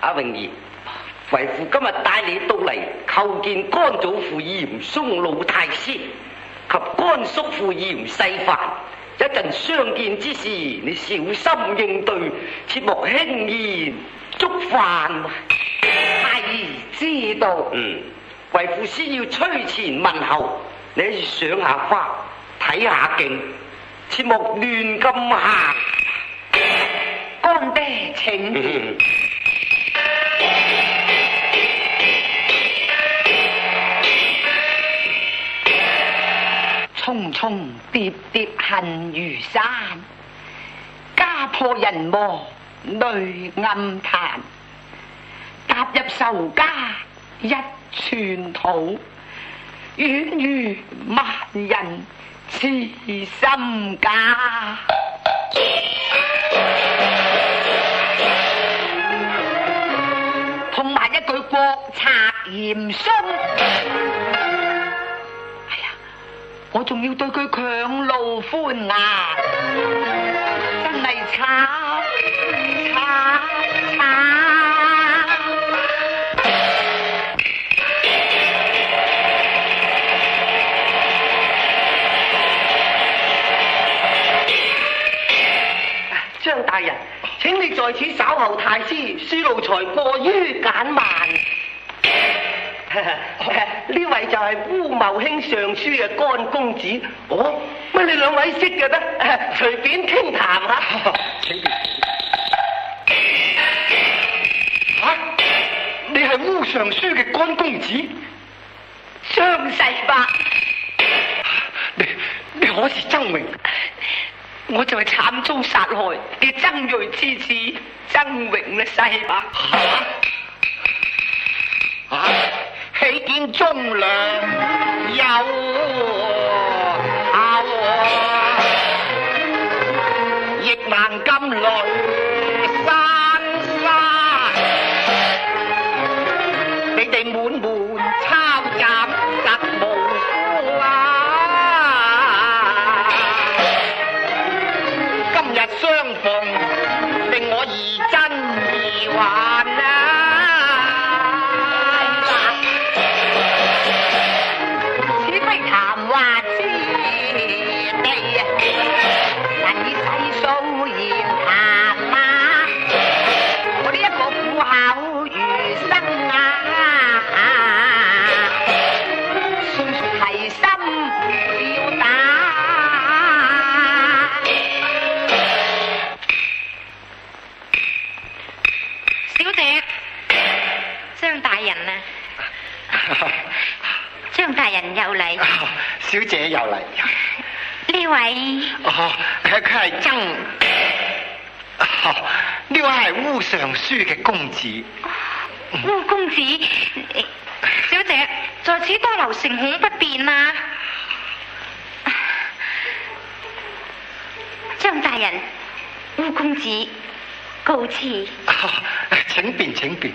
马永賢，為父今日帶你到嚟叩見甘祖父嚴嵩老太師及甘叔父嚴世蕃。一陣相見之時，你小心應對，切莫輕言觸犯。 係知道。 為父先要趨前問候，你可以賞下花，睇下景，切莫亂咁行。 乾爹請。匆匆疊疊恨如山，家破人亡淚暗彈。踏入仇家一寸土，遠遇萬人痴心家。同埋一句國賊嚴嵩。我仲要對佢強怒歡顏，真係慘。 張大人，請你在此稍候太師，書路才過於簡慢。呢位就係烏茂卿上書嘅乾公子。哦，乜你兩位識嘅咩？隨便傾談下。 請便。你係烏上書嘅乾公子張世伯。 你可是曾榮？ 我就係慘遭殺害嘅曾瑞之子曾榮啦，世伯。 喜見忠良有效，亦難禁雷山沙。你哋滿門抄襲實無辜今日相逢，令我疑真疑幻張大人又嚟， 小姐又嚟。 呢位佢係曾，呢位係烏上書嘅公子。 烏公子，小姐在此多留情恐不便啊！張大人，烏公子告辭。 請便請便。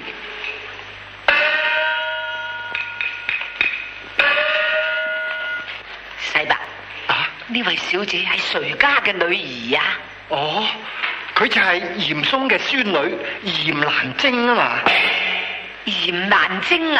世伯，呢位小姐係誰家嘅女兒啊？ 哦，佢就係嚴嵩嘅孫女嚴蘭晶啊嘛。 嚴蘭晶啊？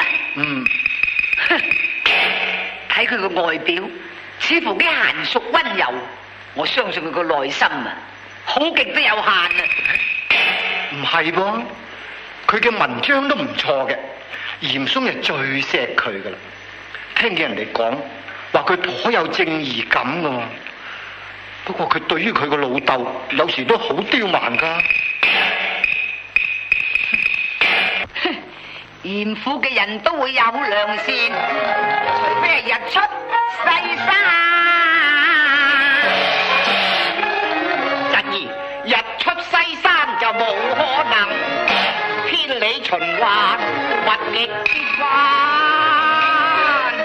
睇佢個外表，似乎幾嫻淑溫柔，我相信佢個內心啊，好極都有限啊。 唔係噃，佢嘅文章都唔錯嘅，嚴嵩係最錫佢噶啦。聽見人哋講話佢頗有正義感噶，不過佢對於佢個老豆有時都好刁蠻噶。 嚴府嘅人都會有良善，除非係日出西山。 侄兒，日出西山就冇可能，天理循環，物極必反。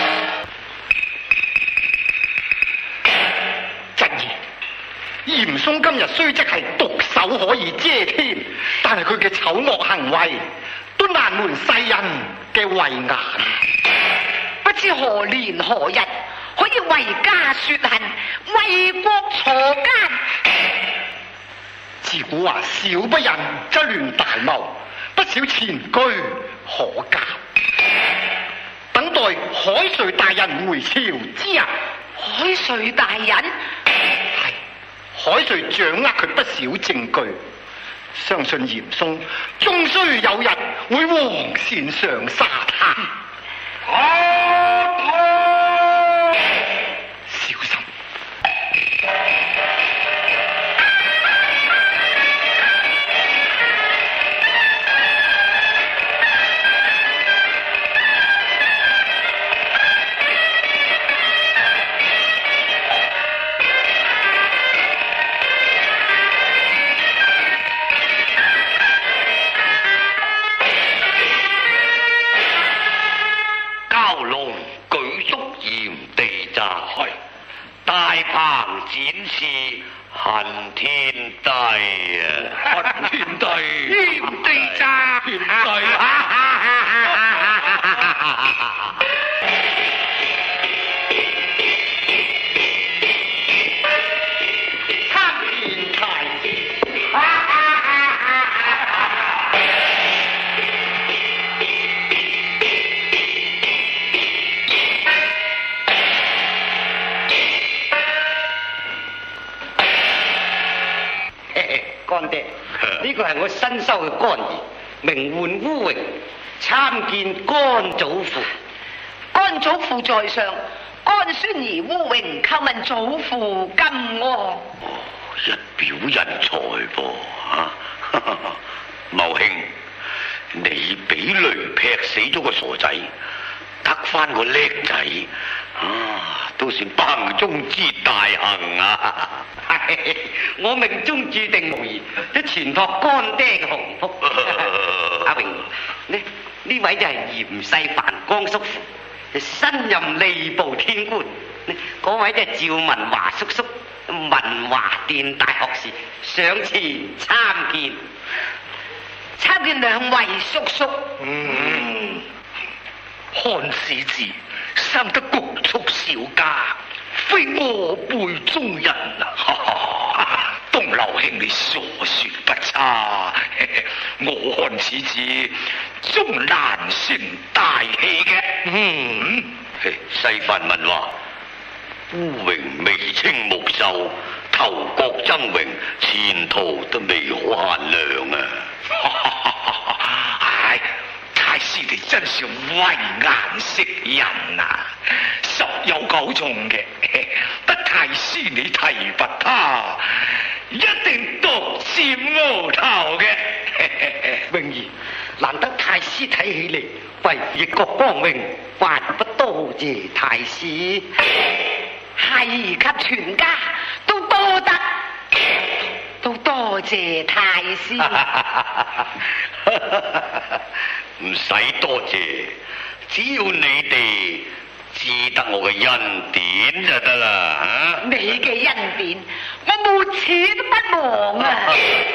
侄兒，嚴嵩今日雖則係毒手可以遮天，但係佢嘅醜惡行為都難瞞世人嘅慧眼。 不知何年何日可以為家雪恨，為國鋤奸？ 自古話小不忍則亂大謀， 不少前居可嘉。等待海瑞大人回朝之日。 海瑞大人係海瑞掌握佢不少證據，相信嚴嵩終須有日會黃線上沙灘。小心！ 展示恨天帝啊！ 恨天帝，炎地炸，天帝。 乾爹，呢個係我新收嘅乾兒，名喚烏榮，參見乾祖父。 乾祖父在上，乾孫兒烏榮叩問祖父金安。 哦，一表人才噃啊！茂兄，你俾雷劈死咗個傻仔，得翻個叻仔啊，都算彭中之大幸啊！我命中注定無疑，都全託乾爹嘅鴻福。阿榮，呢位就係嚴世蕃江叔父，新任吏部天官。嗰位就係趙文華叔叔，文華殿大學士，上前參見。 參見兩位叔叔。 漢使子生得局促小家，非我輩中人啊！東流兄，你所說不差，我漢使子終難成大器嘅。 世蕃問話，烏榮眉清目秀，頭角崢嶸，前途都未可限量啊！ 唉，太師你真是慧眼識人啊，十有九中嘅。得太師你提拔他，一定獨佔鰲頭嘅。 榮兒，難得太師睇起嚟為異國光榮，還不多謝太師。 係及全家都多謝太師。 唔使多謝，只要你哋知得我嘅恩典就得啦。 你嘅恩典，我沒錢都不忘啊！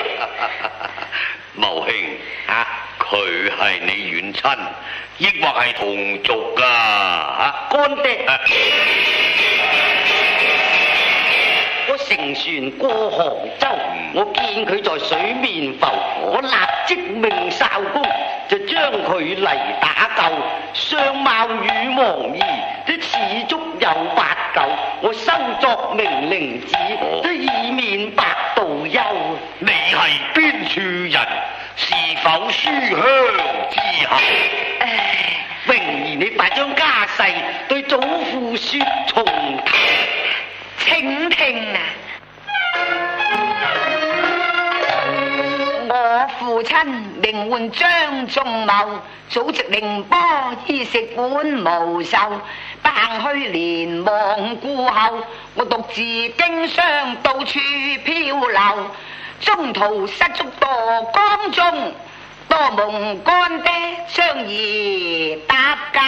茂兄，佢係你遠親，抑或係同族噶？乾爹，我乘船過杭州，我見佢在水面浮，我立即命哨工，就將佢嚟打救。相貌與王兒，都似足有8舊，我收作命令旨，都以免白道憂。你係邊處人？是否書香之後？榮兒，你快將家世對祖父說從頭。 請聽啊！我父親名喚張仲謀，祖籍寧波，衣食本無愁。不幸去年亡故後，我獨自經商到處漂流，中途失足墮江中，多蒙乾爹相宜搭救。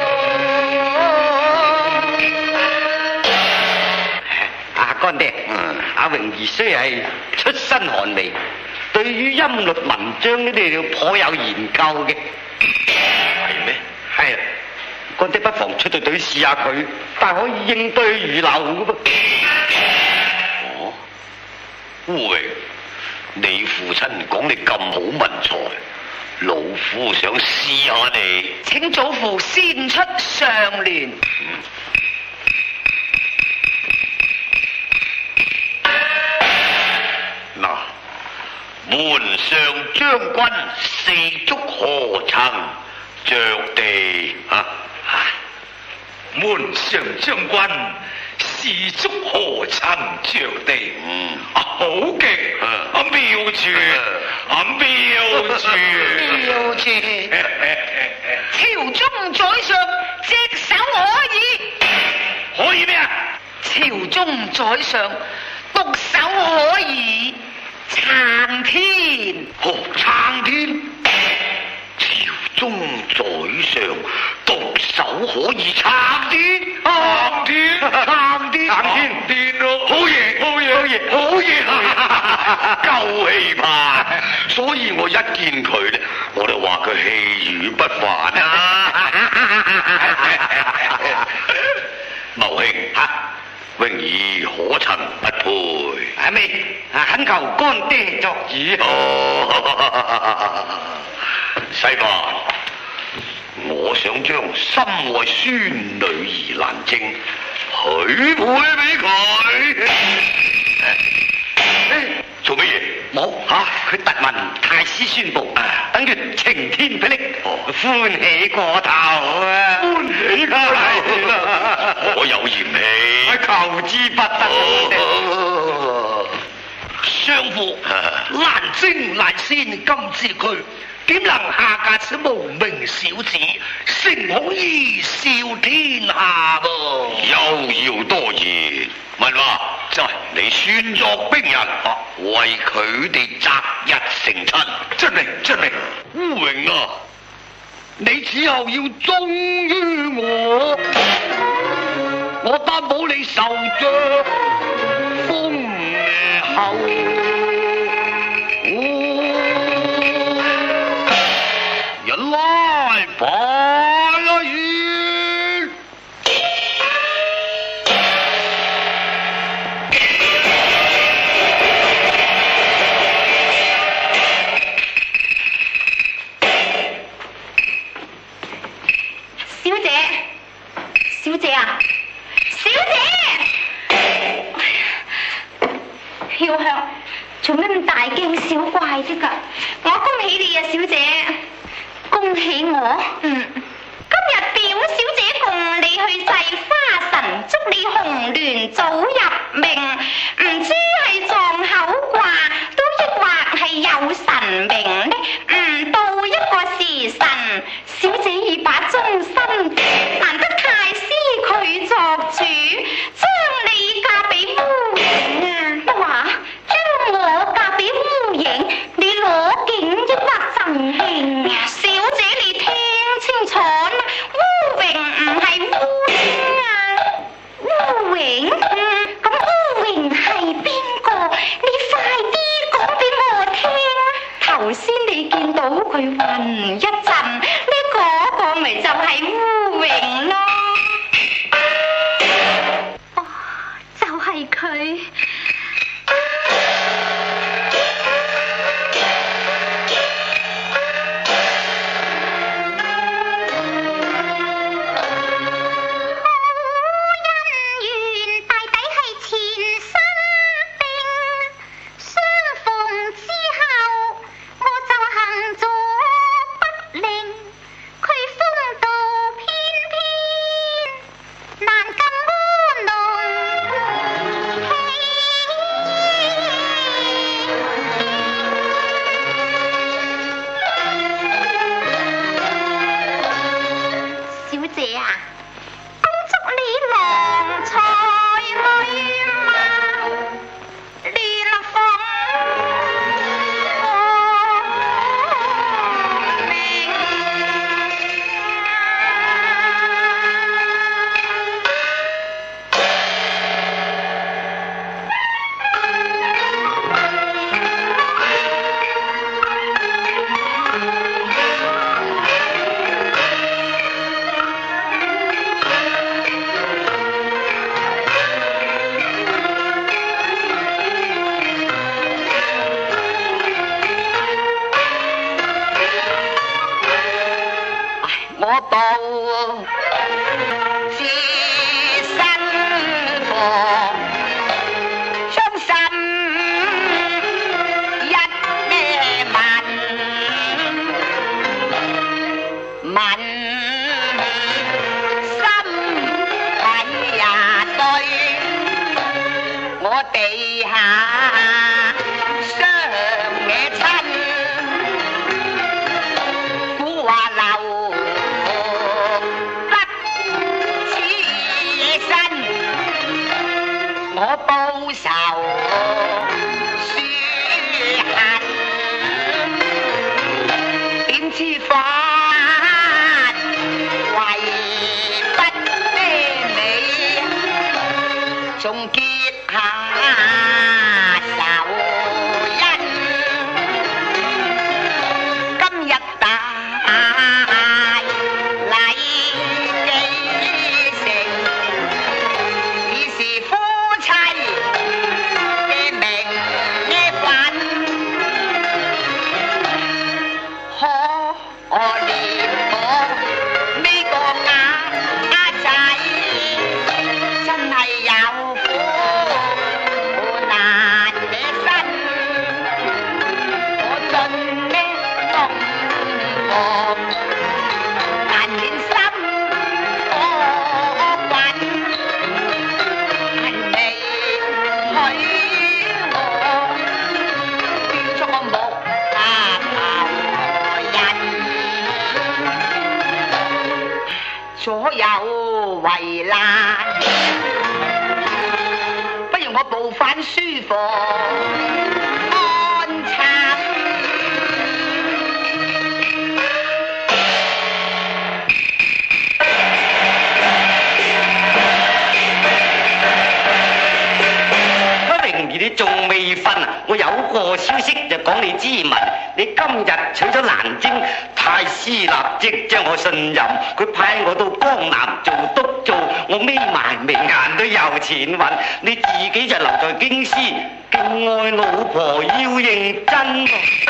乾爹，阿榮兒雖係出身寒微，對於音律文章呢啲頗有研究嘅。係咩？係啊，乾爹不妨出隊試下佢，但可以應對如流嘅噃。哦，烏榮，你父親講你咁好文才， 老夫想試下你。 請祖父先出上聯。 嗱，門上將軍四足何曾着地啊？ 門上將軍四足何曾着地？好勁！妙絕！妙絕！ 朝中宰相隻手可以？ 可以咩啊？ 朝中宰相獨手可以撐天。 撐天！朝中宰相獨手可以撐天，撐天，撐天，撐天咯！好嘢，好嘢，好嘢，好嘢！夠氣派，所以我一見佢咧，我就話佢氣宇不凡啊！茂兄榮兒可曾不配？ 阿妹，懇求乾爹作主。 西伯，我想將心愛孫女兒蘭晶許配俾佢。做乜嘢？ 冇佢特聞太師宣布，等佢晴天霹靂，歡喜過頭啊！歡喜過頭， 我有嫌棄， 求之不得。 相父，蘭晶乃仙今之軀，點能下嫁此無名小子？誠恐貽笑天下噃。 休要多言，文華，就係你算作兵人，為佢哋擇日成親。 遵命，遵命。 烏榮啊， 你此後要忠於我，我擔保你受着封後。人來拜啦！ 小姐，小姐啊，小姐！飄香，做咩咁大驚小怪啫㗎？我恭喜你啊，小姐！恭喜我？今日表小姐共你去祭花神，祝你紅鸞早入命。唔知係撞口卦，都抑或係有神明呢？唔到一個時辰，小姐已把終身難得太師佢作主，將你嫁俾烏影啊！不話將我嫁俾烏影，你攞景抑或贈慶啊？小姐你聽清楚啦，烏榮唔係烏影啊，烏榮，咁烏榮係邊個？你快啲講俾我聽啊！頭先你見到佢暈一陣，呢個咪就係烏榮咯。哦，就係佢。 我報自身課，將心一問問心底也對，我地下相野親。話流不似野身，我報仇雪恨，點知法為不爹你，仲結下仇恩，今日打左右為難，不如我報返書房安插。 明兒你仲未瞓啊？我有個消息就講你知聞，你今日娶咗蘭晶，太師立即將我信任，佢派我到江南做督造，我眯埋眉眼都有錢揾，你自己就留在京師，敬愛老婆要認真。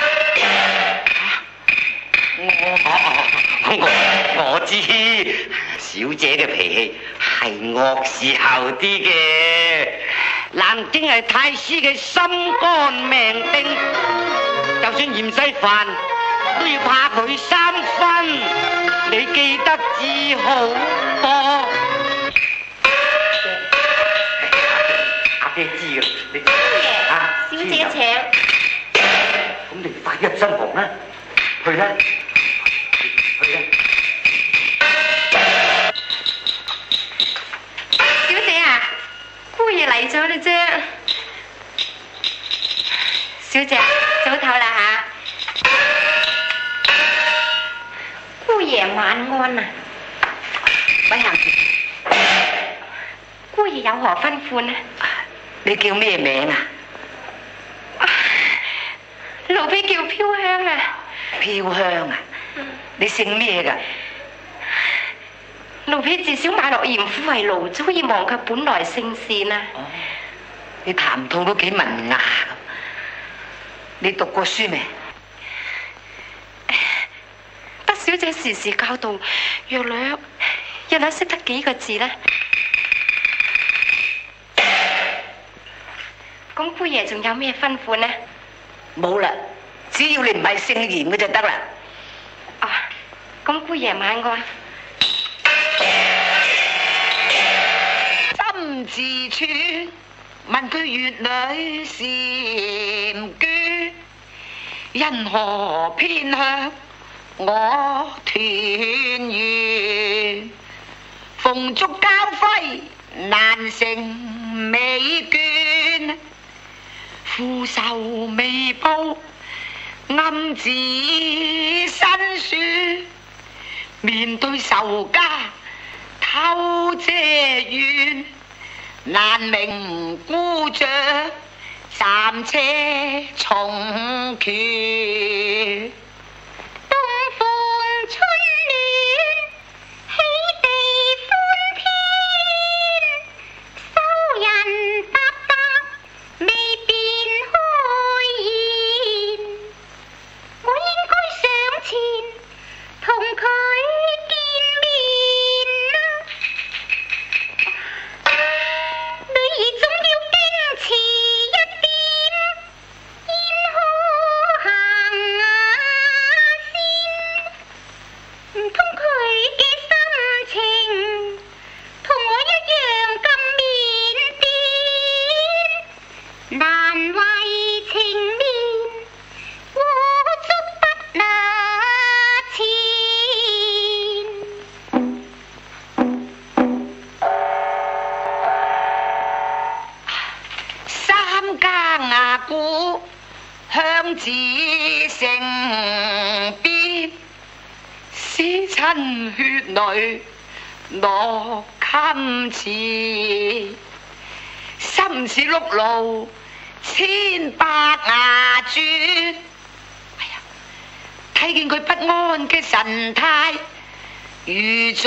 我知小姐嘅脾氣係惡時候啲嘅。蘭晶係太師嘅心肝命丁，就算嫌細飯都要怕佢3分，你記得至好噃。阿爹知㗎，你小姐請。 咁你快啲入新房啦，去啦，去啦。 小姐啊，姑爺嚟咗啦啫。小姐早唞啦吓。姑爺晚安啊。 咪行住。 姑爺有何吩咐呢？ 你叫咩名啊？ 奴婢叫飄香啊。 飄香啊？你姓咩㗎？ 奴婢自小買落嚴府為奴，早已忘卻本來姓氏啦。 哦，你談吐都幾文雅。你讀過書未？ 得小姐時時教導，約略一略識得幾個字呢。咁姑爺仲有咩吩咐呢？ 冇啦，只要你唔係姓嚴嘅就得啦。 啊，咁姑爺晚安。 針自處，問佢月裏禪居，因何偏向我團圓？鳳燭交輝難成美眷，父仇未報暗自申書，面對仇家偷遮怨，難明孤著暫且重缺。 東風春暖，起地歡天，收人答答，未變開言。我應該上前同佢見難為情面，我捉得那錢。 三家牙姑向子成邊，絲親血淚落襟刺，心似碌路千百牙鑽。哎呀，睇見佢不安嘅神態，如坐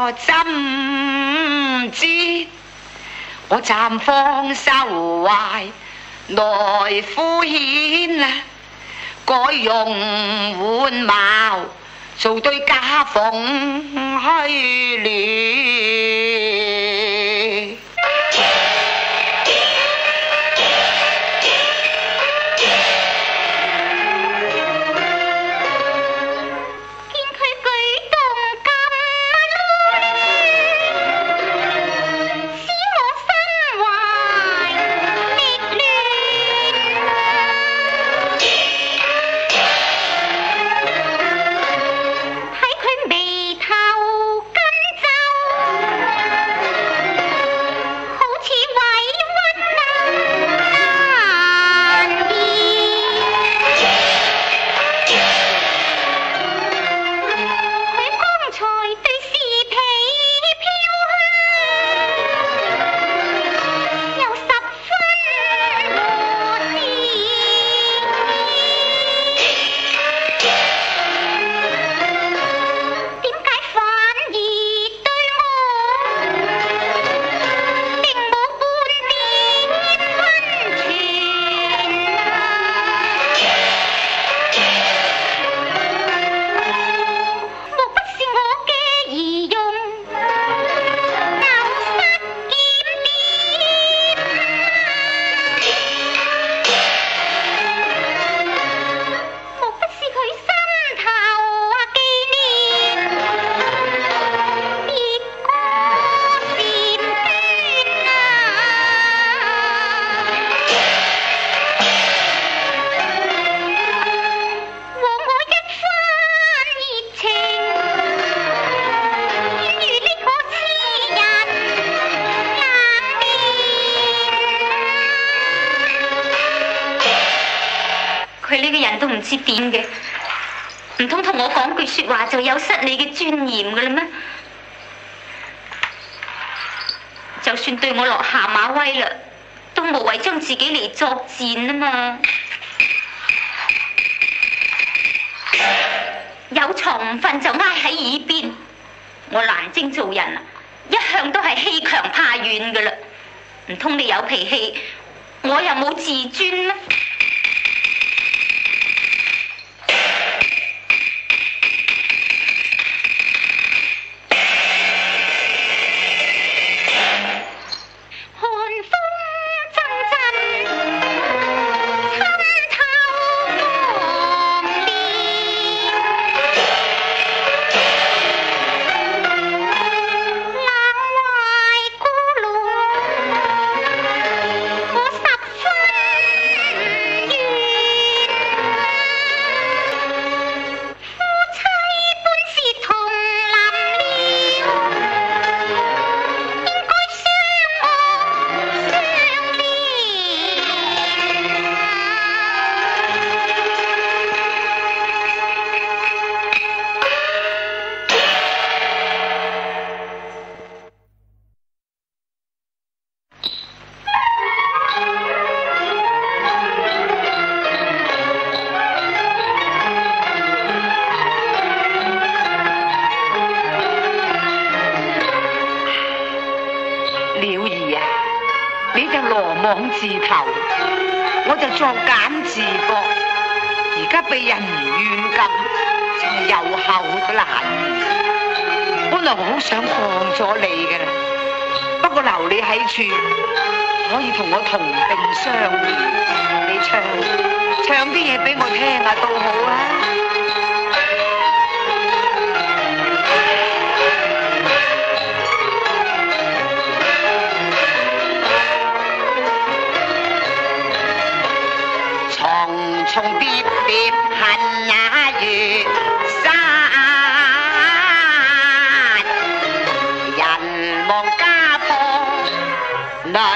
針氈，我暫放收懷來敷衍啊，改用換貌做對假鳳虛臉。 唔知點嘅，唔通同我講句說話就有失你嘅尊嚴㗎啦咩？就算對我落下馬威啦，都無謂將自己嚟作戰啊嘛！有床唔瞓就挨喺耳邊，我蘭晶做人啊，一向都係欺強怕軟㗎啦，唔通你有脾氣，我又冇自尊咩？字頭，我就作繭自縛。而家被人軟禁，就有後都難言。本來我好想放咗你嘅啦，不過留你喺處，可以同我同病相憐。你唱啲嘢俾我聽下都好啊。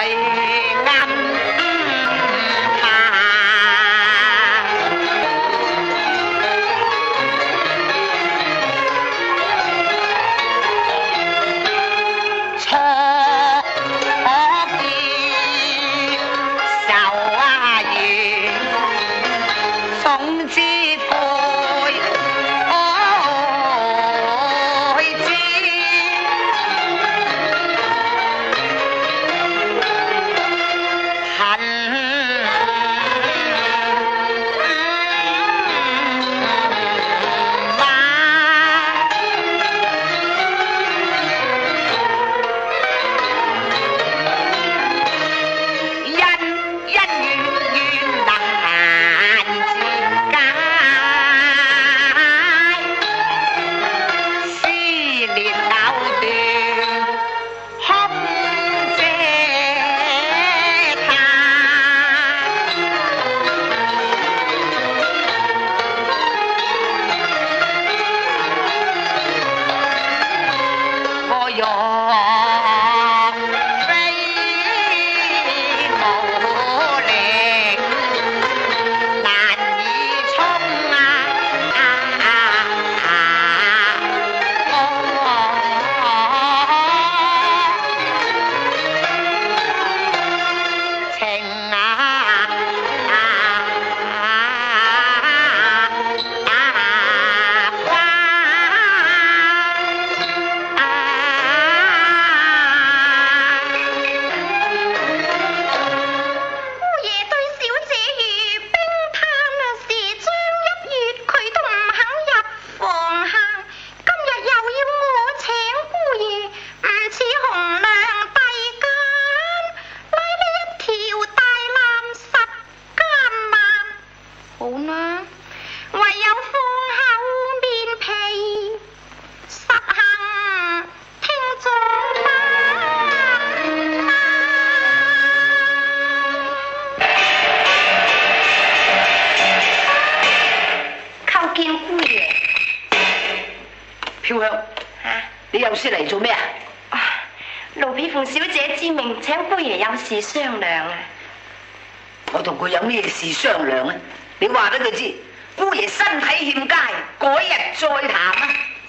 飄香，你有事嚟做咩啊？ 奴婢奉小姐之命，請姑爺有事商量啊！ 我同佢有咩事商量啊？你話俾佢知，姑爺身體欠佳，改日再談啊！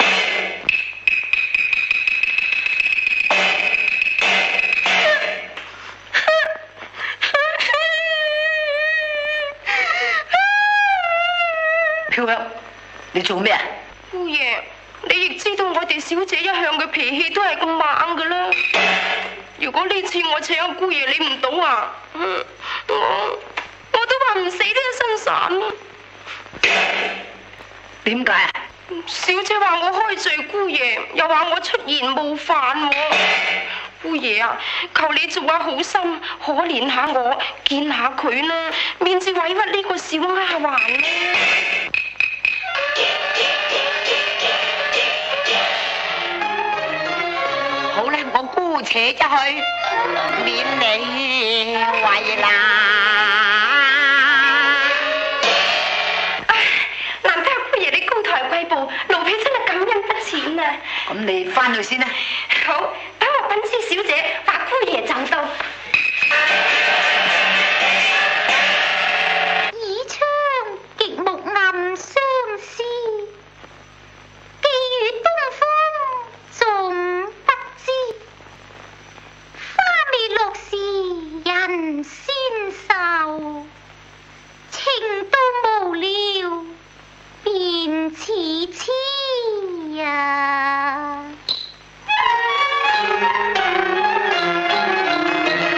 飄香，你做咩啊？ 姑爺，你亦知道我哋小姐一向嘅脾氣都係咁猛噶啦。如果呢次我請姑爺你唔到啊，我都話唔死都一身散啦。點解啊？小姐話我開罪姑爺，又話我出言冒犯喎。姑爺啊，求你做下好心，可憐下我，見下佢啦，免至委屈呢個小丫鬟啦。 好啦，我姑且一去，免你為難。 難得姑爺你高抬貴步，奴婢真係感恩不淺啊！ 咁你翻去先啦。 好，等我稟知小姐，話姑爺就到。 倚窗極目暗相思，寄與東風總不知。花未落時人先瘦，情到無聊便似痴呀。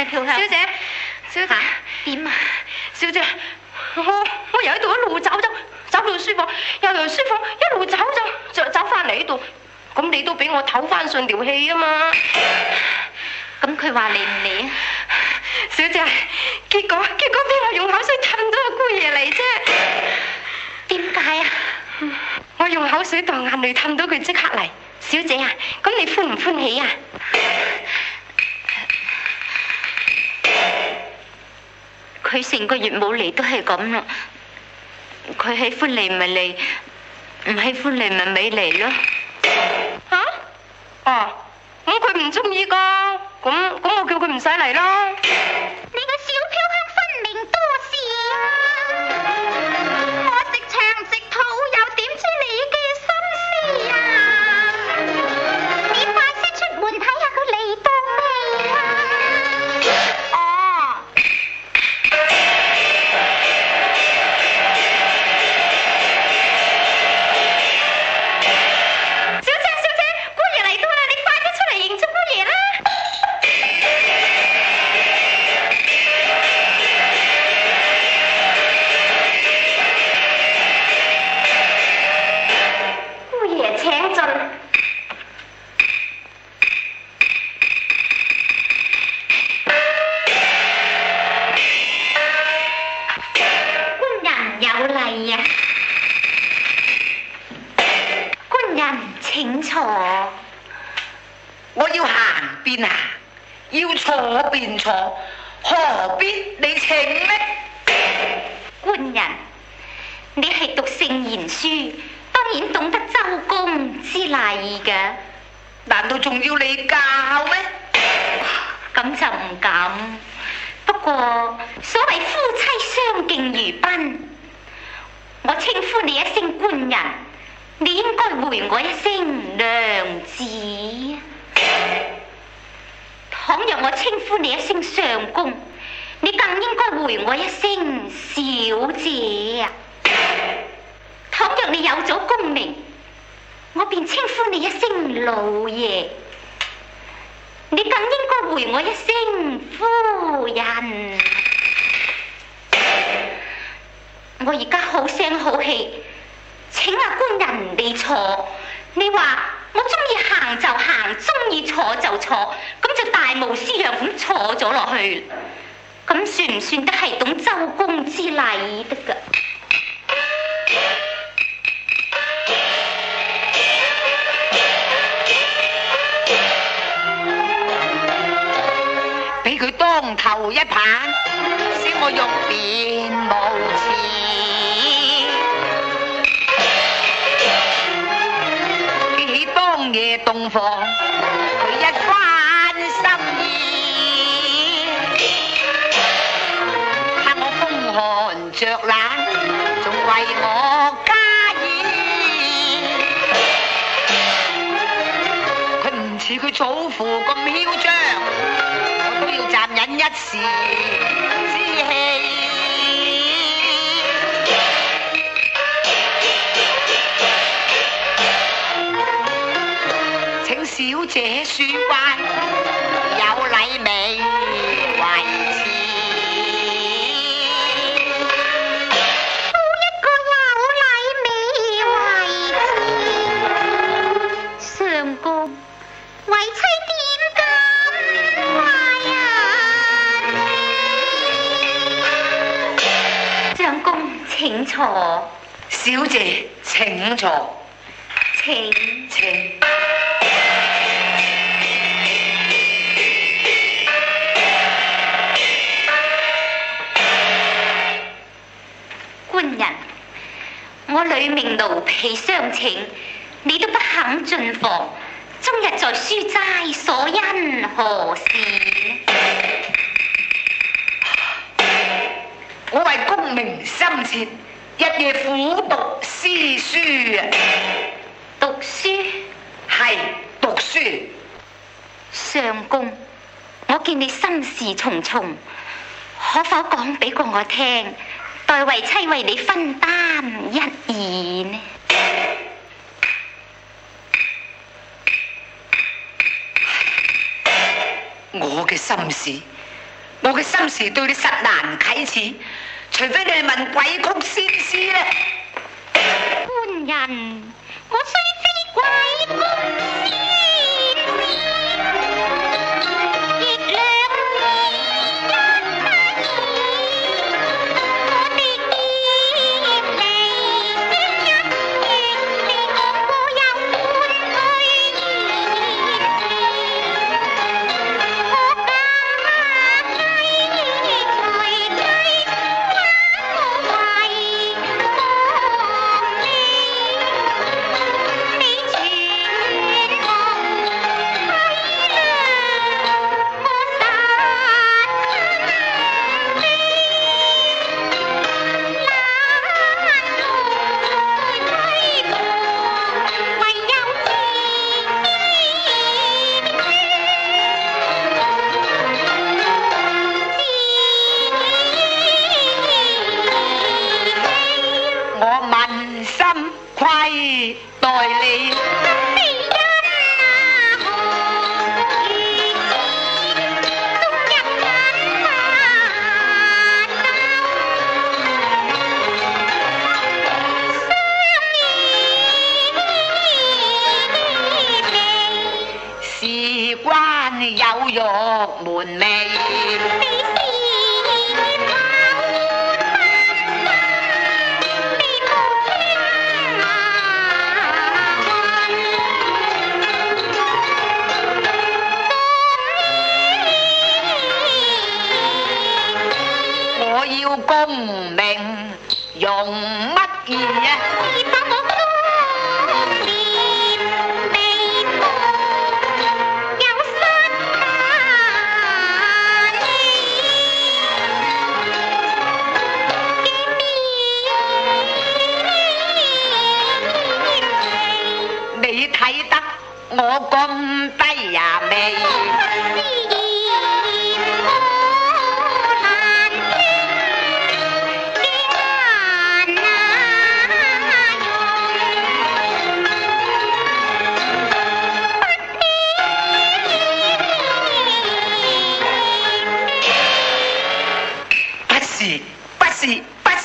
票香。 小姐，小姐點啊？ 小姐，我又喺度一路走到書房，又由書房一路走翻嚟呢度，咁你都俾我唞翻順條氣啊嘛。 咁佢話嚟唔嚟啊？ 小姐，結果俾我用口水氹到個姑爺嚟啫。 點解啊？ 我用口水當眼淚氹到佢即刻嚟。小姐啊，咁你歡唔歡喜啊？ 佢成個月冇嚟都係咁啦。佢喜歡嚟咪嚟，唔喜歡嚟咪咪嚟咯。 咁佢唔中意噶，咁我叫佢唔使嚟啦。 你個小飄香分明多事啊！我直腸直肚又點知你嘅心事啊？你快些出門睇下佢嚟到未啊？ 我要行便行，要坐便坐，何必你請呢？ 官人，你係讀聖賢書，當然懂得周公之禮嘅。 難道仲要你教咩？ 咁就唔敢。不過所謂夫妻相敬如賓，我稱呼你一聲官人，你應該回我一聲娘子。倘若我稱呼你一聲相公，你更應該回我一聲小姐啊！倘若你有咗功名，我便稱呼你一聲老爺，你更應該回我一聲夫人。我而家好聲好氣，請阿官人你坐。你話我中意行就行，中意坐就坐，咁就大模斯樣咁坐咗落去。咁算唔算得係懂周公之禮得㗎？ 俾佢當頭一棒，使我欲辯無詞。記起當夜洞房，佢一番心意，怕我風寒着冷，仲為我加衣。佢唔似佢祖父咁囂張，都要暫忍一時之氣。請小姐恕關，有禮未為辭。 冇一個有禮未為辭。相公，為妻點咁壞人？相公請坐。 小姐請坐。 請。官人，我屢命奴婢相請，你都不肯進房，終日在書齋，所因何事呢？ 我為功名心切，日夜苦讀詩書啊！ 讀書？ 係讀書。 相公，我見你心事重重，可否講俾過我聽，代為妻為你分擔一二呢？ 我嘅心事， 我嘅心事對你實難啟齒，除非你係問鬼曲先知咧。 官人，我雖非鬼曲先知，亦兩耳一不耳。我哋結離的一役，你我有半句言。我家雞才雞，我為你全忘淒涼，我實親你難來推過，唯有自我問心愧待你， 悲因何如此，終日緊握事關有辱門楣。我要功名用乜嘢啊？你睇得我咁低呀未？不是。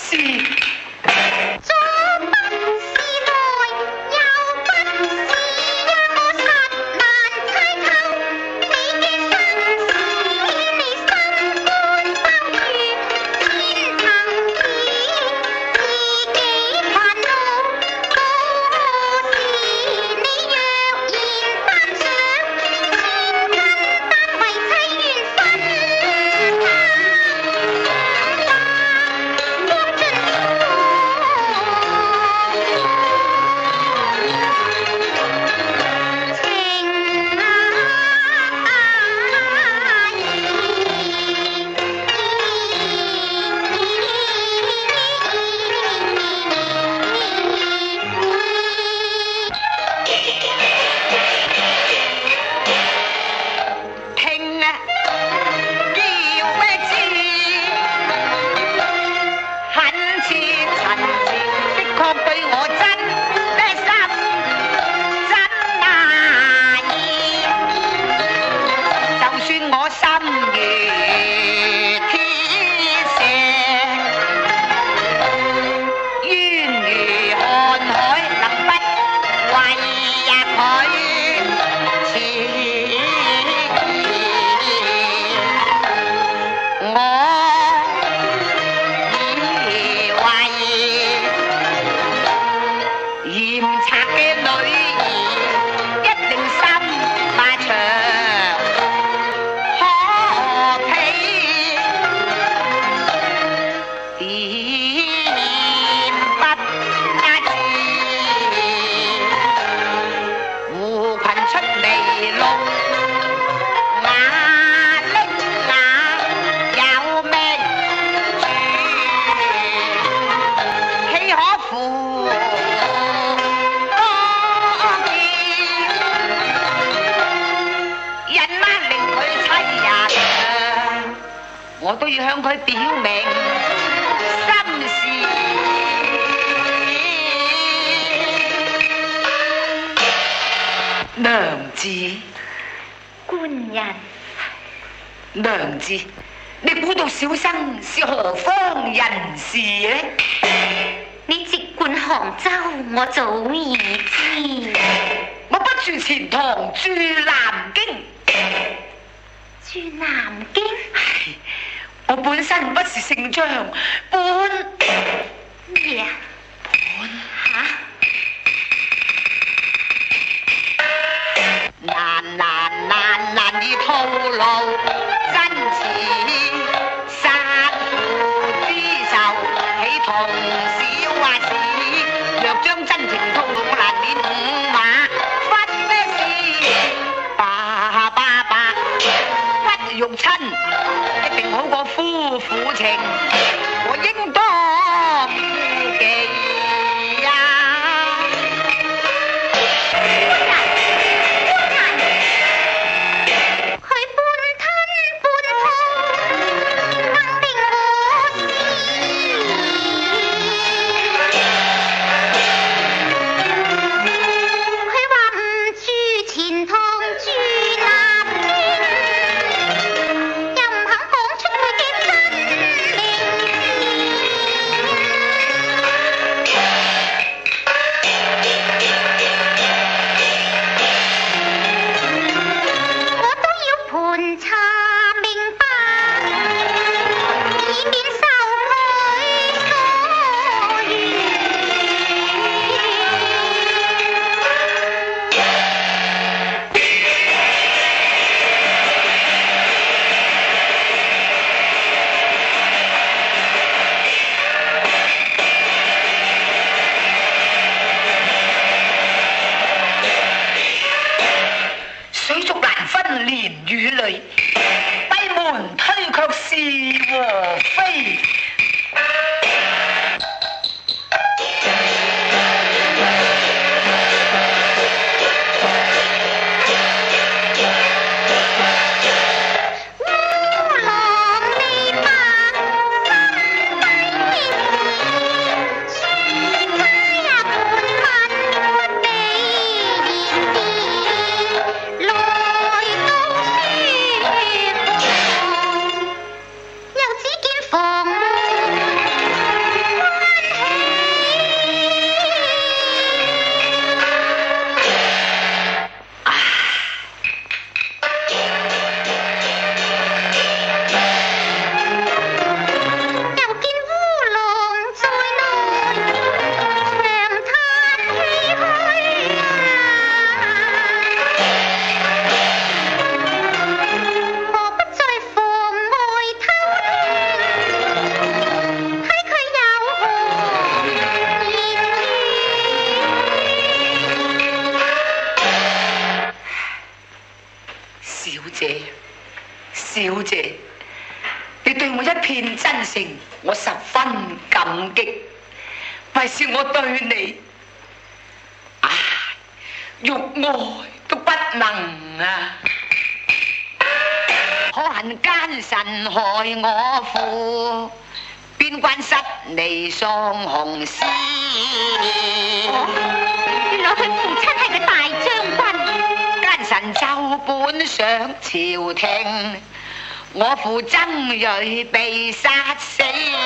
我都要向佢表明心事。娘子， 官人， 娘子， 你估到小生是何方人士呢？ 你籍貫杭州，我早已知。 我不住錢塘，住南京。 住南京？ 我本身不是姓張， 咩啊？嚇？ 難以透露真情，殺父之仇，喜同小話事。若將真情透露，難免五馬分咩事？爸，骨肉親一定好過夫婦情，我應當顧忌呀。小姐，你對我一片真誠，我十分感激。為是我對你，欲愛都不能啊！可恨奸臣害我父，邊關失你雙雄師。 原來佢父親係個大將軍。 奸臣奏本上朝廷，我父曾蕊被殺死。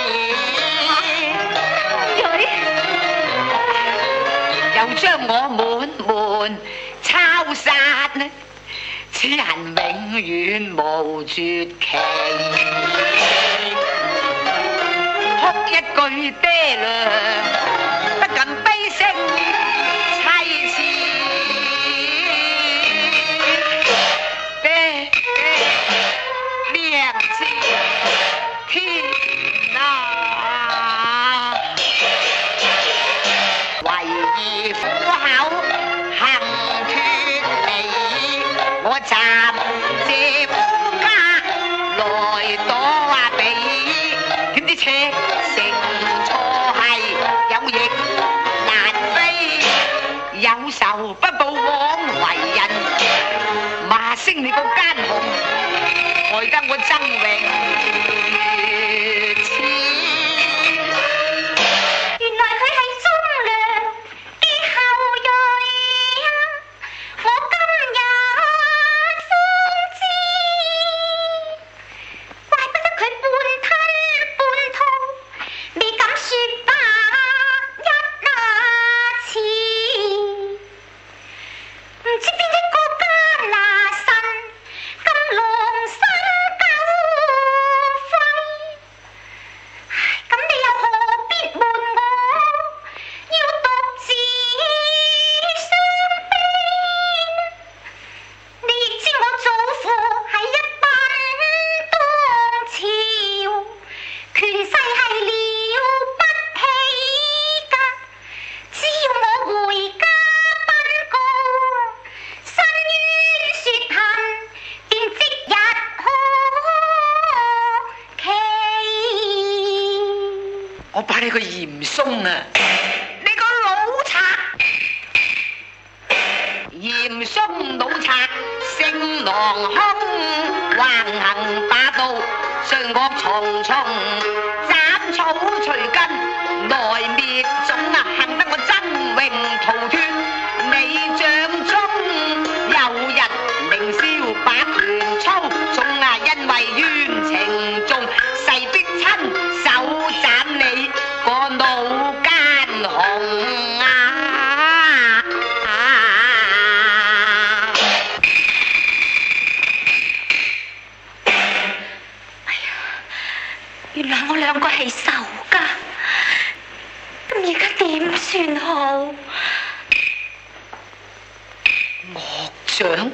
又將我滿門抄殺，此人永遠無絕期。哭一句爹娘，不禁悲聲凄切。爹娘知天啊，為義苦口行脱離，我暫借夫家來躲避，點知赤誠錯係有翼難飛，有仇不報枉為人，罵聲你個奸雄，害得我爭榮。 我把你個嚴嵩啊，你個老賊！嚴嵩老賊，性狼兇，橫行霸道，罪惡重重，斬草除根，來滅種啊！幸得我爭榮逃脱，你掌中有人明宵把權操，總啊因為冤情重，誓必親手斬你個腦奸雄啊！ 原來我兩個係仇家，咁而家點算好？ 惡長，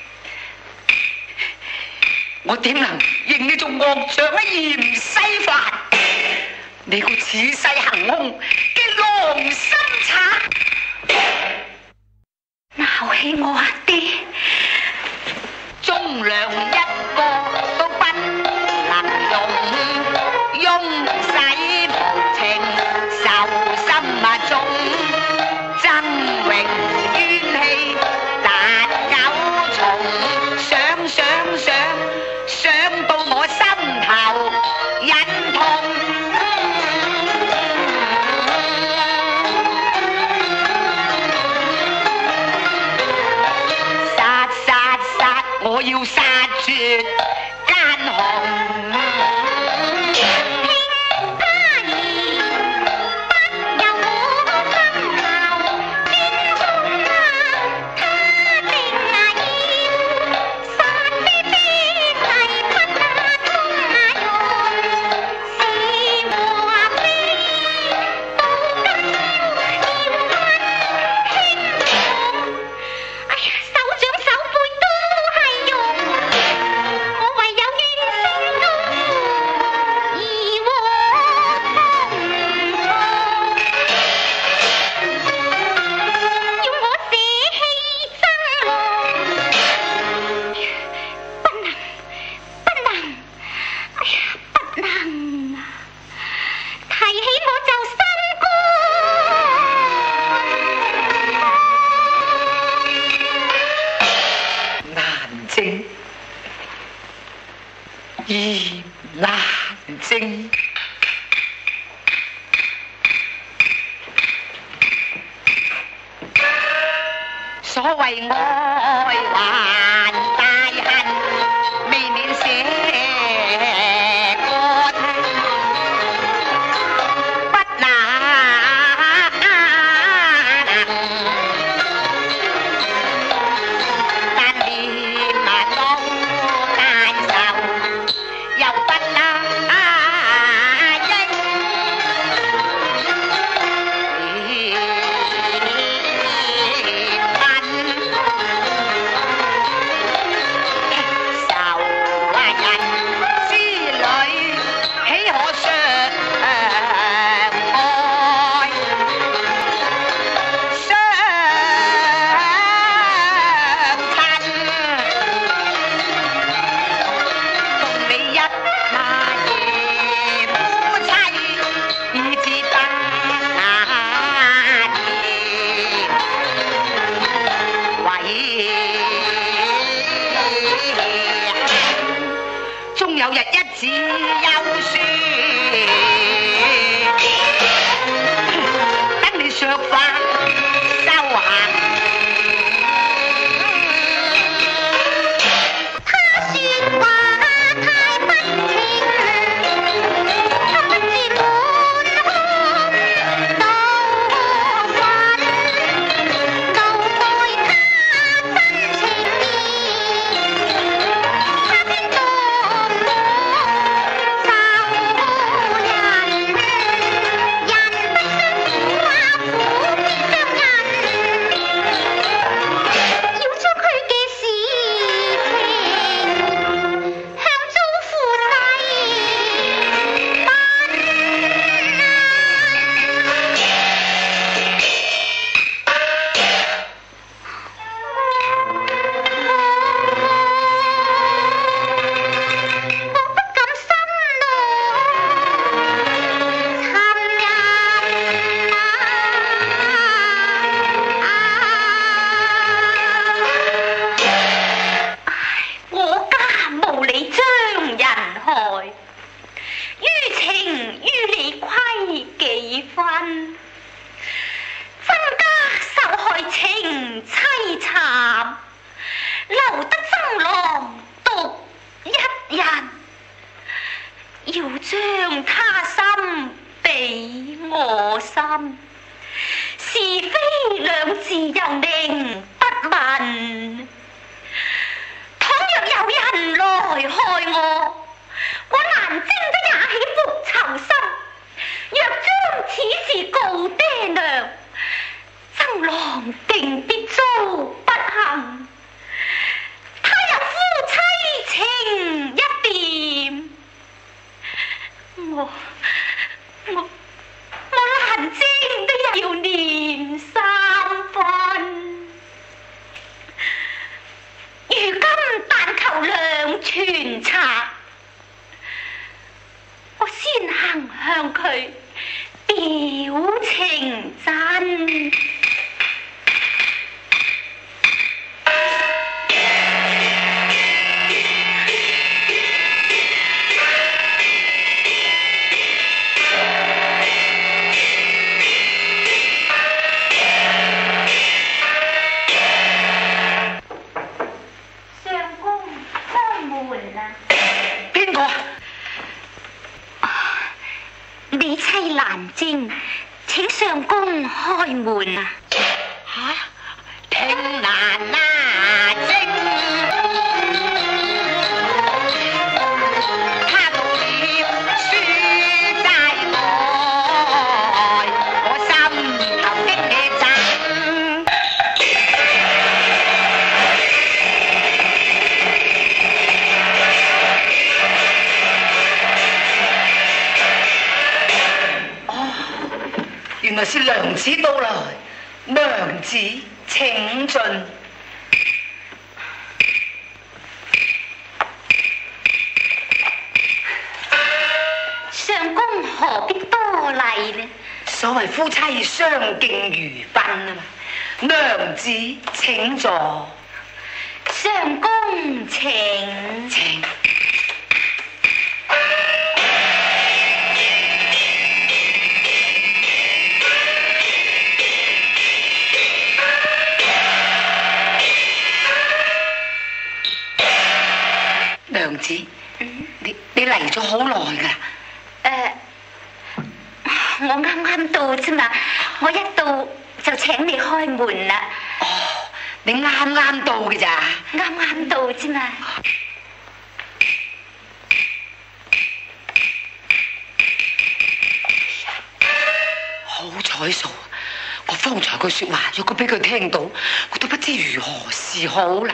我點能認你做惡長嘅嚴西凡？你個恃勢行兇嘅狼心賊， 鬧起我阿爹， 忠良一個都不能容，庸使無情，仇心啊重，爭榮冤氣達九重，想到我心頭忍痛。殺！我要殺絕奸雄。意難靜，所謂愛還大恨，未免寫過不能。有日一子休書，等你削髮修行。 他說話太不情，他不知滿腔多憤，就愛他真情意，他偏當我來，於情於理虧幾分，分家受害情凄慘，留得僧郎獨一人，要將他心比我心，是非兩字又寧不問。倘若有人來害我，我難徵得也起復仇心。若將此事告爹娘，僧郎定必遭不幸。他有夫妻情一點，我難徵得要念三分。如今但求兩全策，我先行向佢表情真。李妻難征，請上公開門啊！ 嚇，聽難啊征，他到了書齋外，我心頭的震。原來是娘子到來，娘子請進。 上公何必多禮呢？ 所謂夫妻相敬如賓啊嘛，娘子請坐。 上公請。 娘子，你嚟咗好耐㗎啦。 我啱啱到啫嘛，我一到就請你開門啦。 哦，你啱啱到嘅咋？ 啱啱到啫嘛。 好彩數，我方才句説話如果俾佢聽到，我都不知如何是好啦。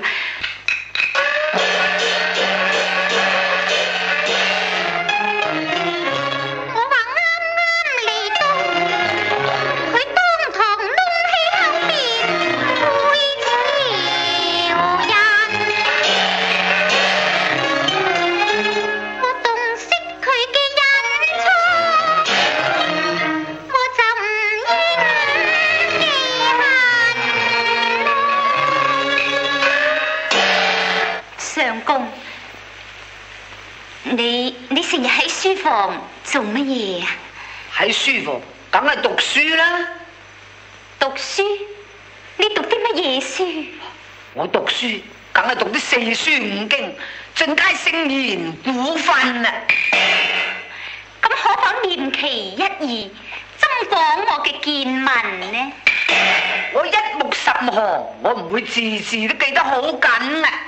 你成日喺書房做乜嘢啊？ 喺書房梗係讀書啦。 讀書？你讀啲乜嘢書？ 我讀書梗係讀啲四書五經，盡皆聖賢古訓啦。 咁可否念其一二，增廣我嘅見聞呢？ 我一目十行，我唔會字字都記得好緊啊。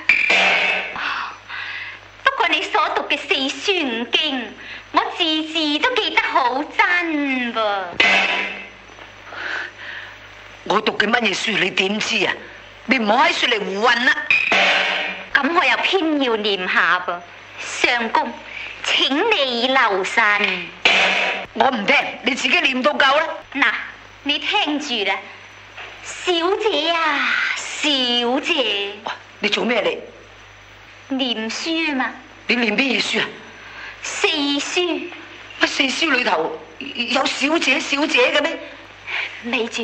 不過你所讀嘅四書五經，我字字都記得好真噃。 我讀嘅乜嘢書你點知啊？你唔好喺書嚟胡混啦。 咁我又偏要念下噃。相公，請你留神。 我唔聽，你自己念到夠啦。 嗱，你聽住啦。小姐啊，小姐。 你做咩嚟？ 念書啊嘛。 你念咩嘢書啊？ 四書。 乜四書裏頭有小姐小姐嘅咩？ 咪住。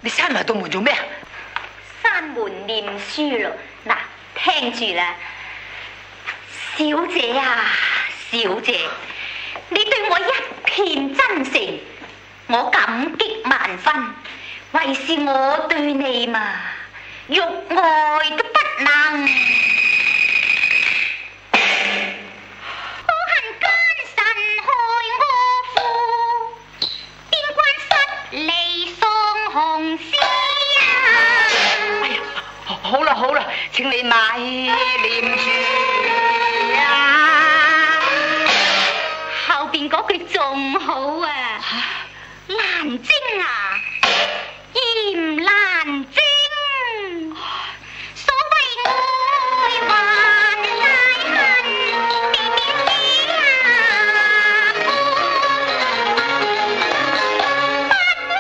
你閂埋道門做咩啊？ 閂門念書咯。嗱，聽住啦，小姐啊，小姐，你對我一片真誠，我感激萬分。為是我對你嘛，欲愛都不能。可恨奸臣害我父，邊關失利喪紅絲啊！ 哎呀，好啦好啦，請你咪念住啊！ 後邊嗰句仲好啊，蘭精啊！嚴蘭精，所謂愛還債恨，避免你啊，不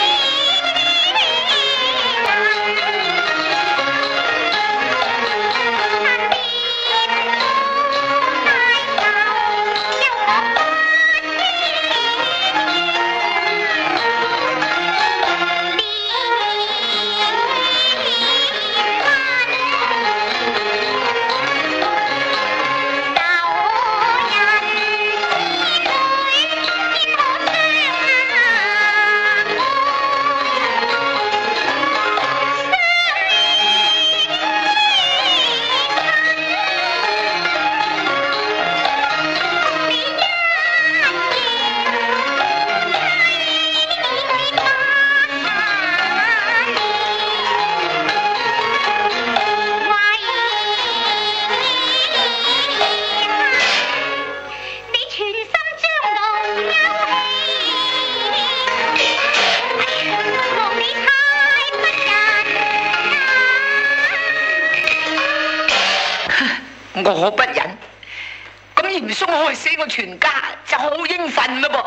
我不忍，咁嚴嵩害死我全家就好應份嘞噃。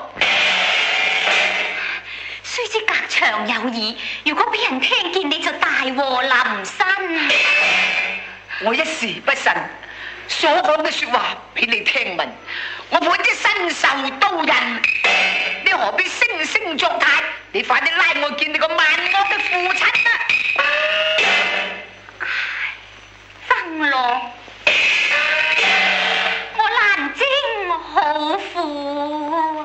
須知隔牆有耳，如果俾人聽見，你就大禍臨身。 我一時不慎，所講嘅說話俾你聽聞，我本啲身受刀刃，你何必惺惺作態？你快啲拉我見你個萬惡嘅父親啊！ 曾羅，我蘭精好苦。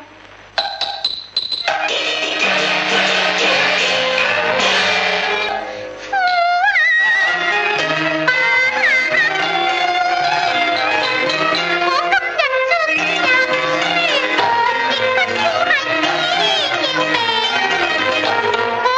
我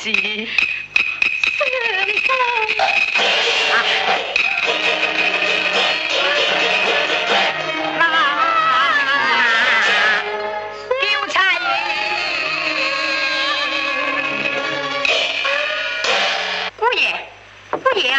事。叫差姑爷，姑爷啊！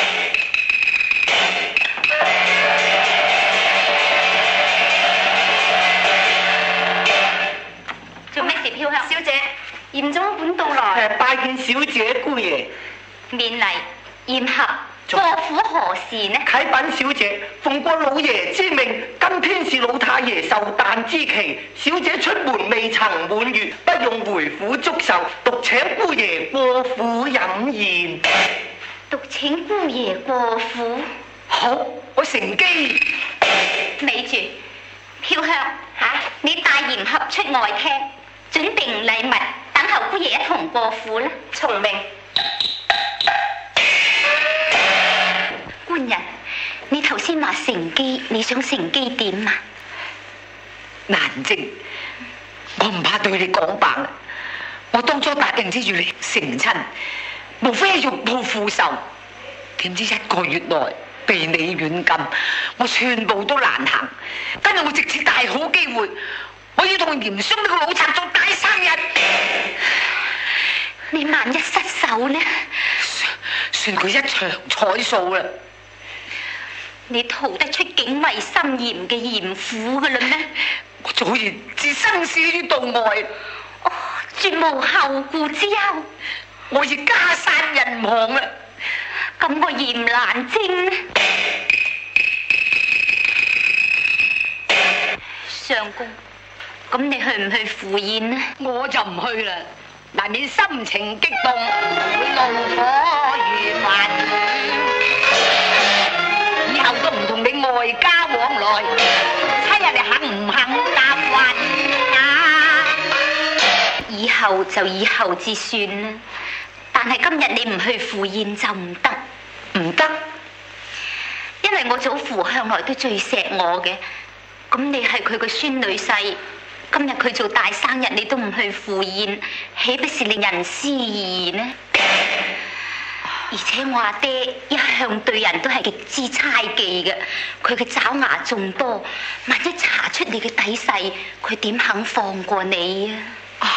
做咩事飘香？小姐，嚴總本到來， 拜見小姐姑爺。 面禮宴合，過府何事呢？ 啟稟小姐，奉過老爺之命，今天是老太爺壽誕之期，小姐出門未曾滿月，不用回府祝壽，獨請姑爺過府飲宴。 獨請姑爺過府。 好，我乘機。 咪住，飄香你帶嚴合出外廳，準備禮物，等候姑爺一同過府啦。從命。官人，你頭先話乘機，你想乘機點啊？ 蘭晶，我唔怕對你講白啦。我當初答應之與你成親，無非係欲報父仇。點知1個月內被你軟禁，我全部都難行。今日我藉此大好機會，我要同嚴嵩呢個老賊做大生日。 你萬一失手呢？ 算佢一場彩數啦。 你逃得出警衛森嚴嘅嚴府噶啦咩？ 我早已置生死於度外， 絕無後顧之憂。 我已家散人亡啦。 咁個嚴蘭晶呢？相公，咁你去唔去赴宴呢？ 我就唔去啦，難免心情激動，會怒火如焚。以後都唔同你外家往來，睇下你肯唔肯答應啊？ 以後就以後至算啦。但係今日你唔去赴宴就唔得。 唔得， 因為我祖父向來都最錫我嘅，咁你係佢個孫女婿，今日佢做大生日你都唔去赴宴，豈不是令人思疑呢？而且我阿爹一向對人都係極之猜忌嘅，佢嘅爪牙眾多，萬一查出你嘅底細，佢點肯放過你啊？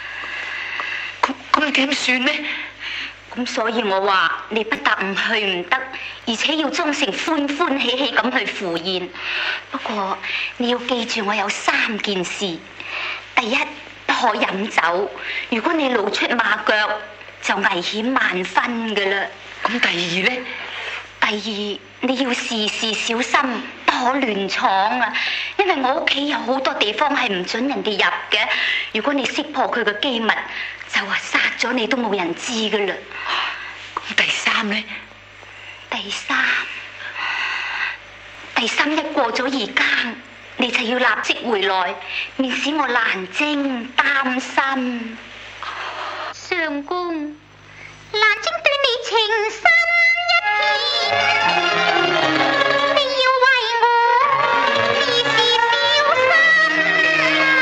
咁點算呢？ 咁所以我話你不但唔去唔得，而且要裝成歡歡喜喜咁去赴宴。不過你要記住，我有3件事。第一，不可飲酒，如果你露出馬腳，就危險萬分噶啦。 咁第二呢？ 第二，你要事事小心，不可亂闖啊！因為我屋企有好多地方係唔准人哋入嘅，如果你識破佢嘅機密，就話殺咗你都冇人知噶啦。 咁第三呢？ 第三一過咗2更，你就要立即回來，免使我蘭晶擔心。相公，蘭晶對你情深一片，你要為我事事小心啊！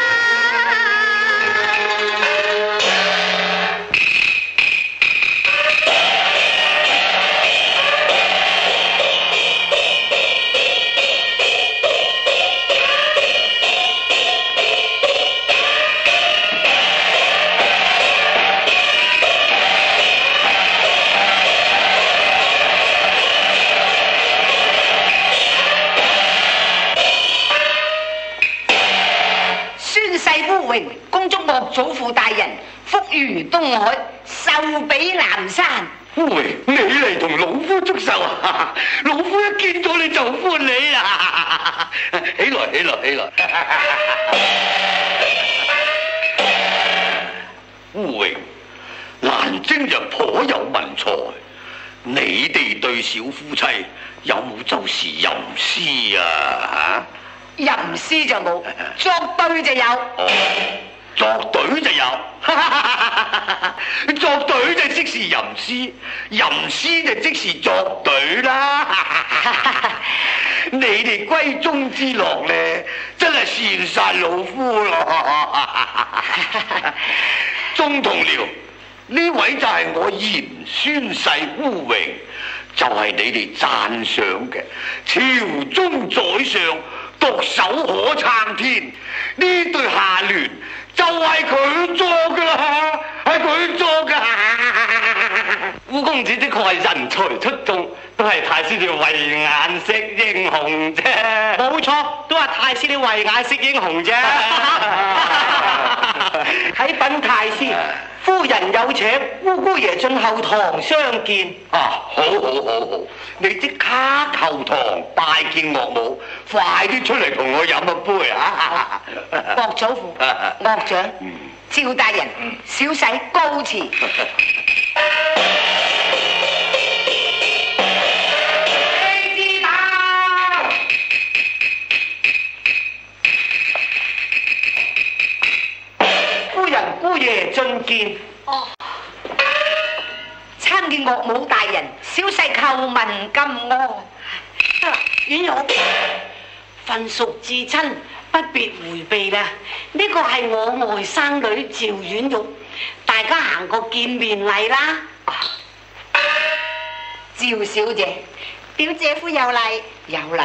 恭祝莫祖父大人福如東海，壽比南山。 喂，你嚟同老夫祝壽啊！老夫一見到你就歡喜啊！起來！烏榮，蘭晶就頗有文才，你哋對小夫妻有冇奏事吟詩啊？ 吟詩就冇，作對就有。 作對就有，作對就即是吟詩，吟詩就即是作對啦。你哋閨中之樂咧，真係羨煞老夫咯。鍾同僚， 呢位就係我嚴宣誓孤榮，就係你哋讚賞嘅朝中宰相，獨手可撐天。呢對下聯就係佢做㗎啦，係佢做㗎。 烏公子的確係人才出眾，都係太師你慧眼識英雄啫。冇錯，都係太師你慧眼識英雄啫。 啟稟太師，夫人有請烏姑爺進後堂相見。 好，你即刻後堂拜見岳母，快啲出嚟同我飲一杯啊！ 岳祖父、岳長、趙大人，小婿告辭。 姑爺進見。 參見岳母大人，小婿叩問金安。 婉玉，份屬至親，不必迴避啦。呢個係我外甥女趙婉玉，大家行個見面禮啦。 趙小姐， 表姐夫有禮。 有禮。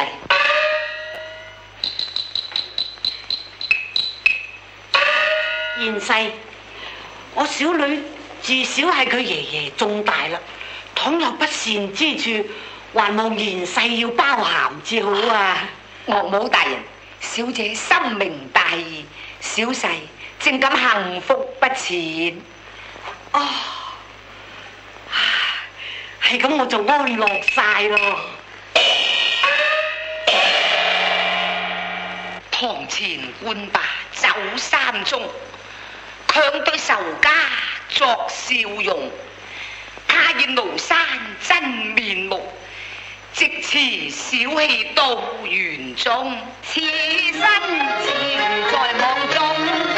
賢婿，我小女自小係佢爺爺種大啦，倘有不善之處，還望賢婿要包涵至好啊！ 岳母大人，小姐深明大義，小婿正感幸福不淺。 係咁我就安樂晒咯。 堂前官罷走三鐘，強對仇家作笑容。他見廬山真面目，即辭小氣到園中，此身潛在網中。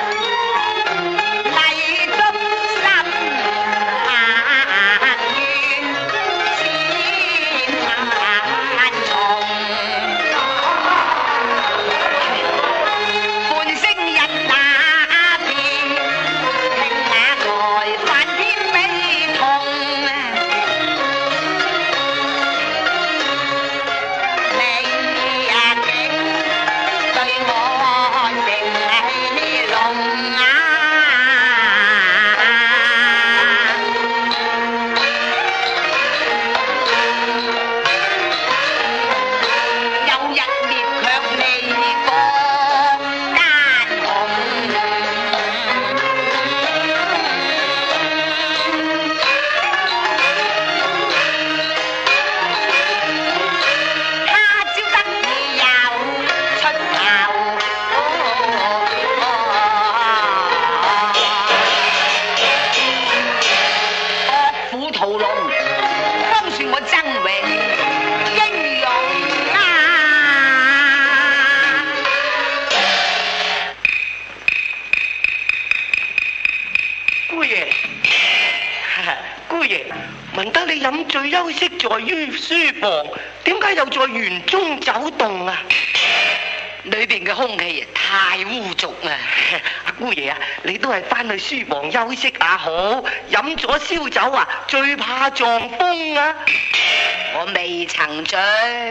飲醉休息在於書房，點解又在園中走動啊？ 裏邊嘅空氣太污濁啊！ 阿姑爺啊，你都係翻去書房休息下好，飲咗燒酒啊，最怕撞風啊！ 我未曾醉。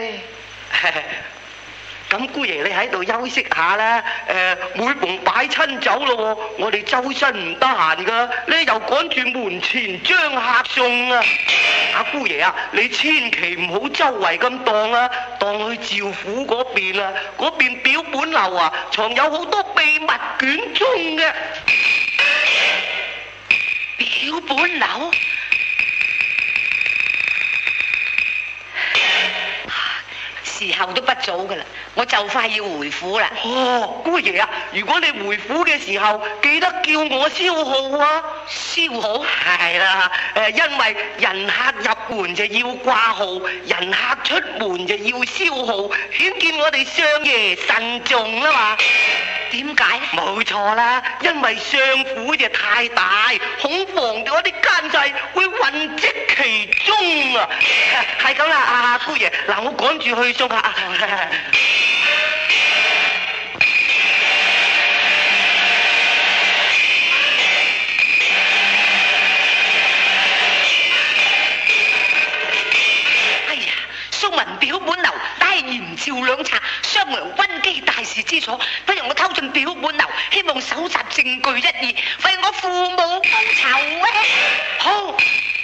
咁姑爺你喺度休息下啦，每逢擺親酒咯，我哋周身唔得閒噶，你又趕住門前將客送啊！阿姑爺啊，你千祈唔好周圍咁蕩啊，蕩去趙府嗰邊啊，嗰邊表本樓啊，藏有好多秘密卷宗嘅。 表本樓？時候都不早噶啦，我就快要回府啦。 姑爺啊，如果你回府嘅時候，記得叫我燒號啊！ 燒號？ 係啦，因為人客入門就要掛號，人客出門就要燒號，顯見我哋相爺慎重啊嘛。 點解？ 冇錯啦，因為相府就太大，恐防咗啲奸細會混跡其中啊！係咁啦，阿姑爺，嗱，我趕住去送客。 之楚，不如我偷進表本樓，希望搜集證據一二，為我父母報仇啊！好。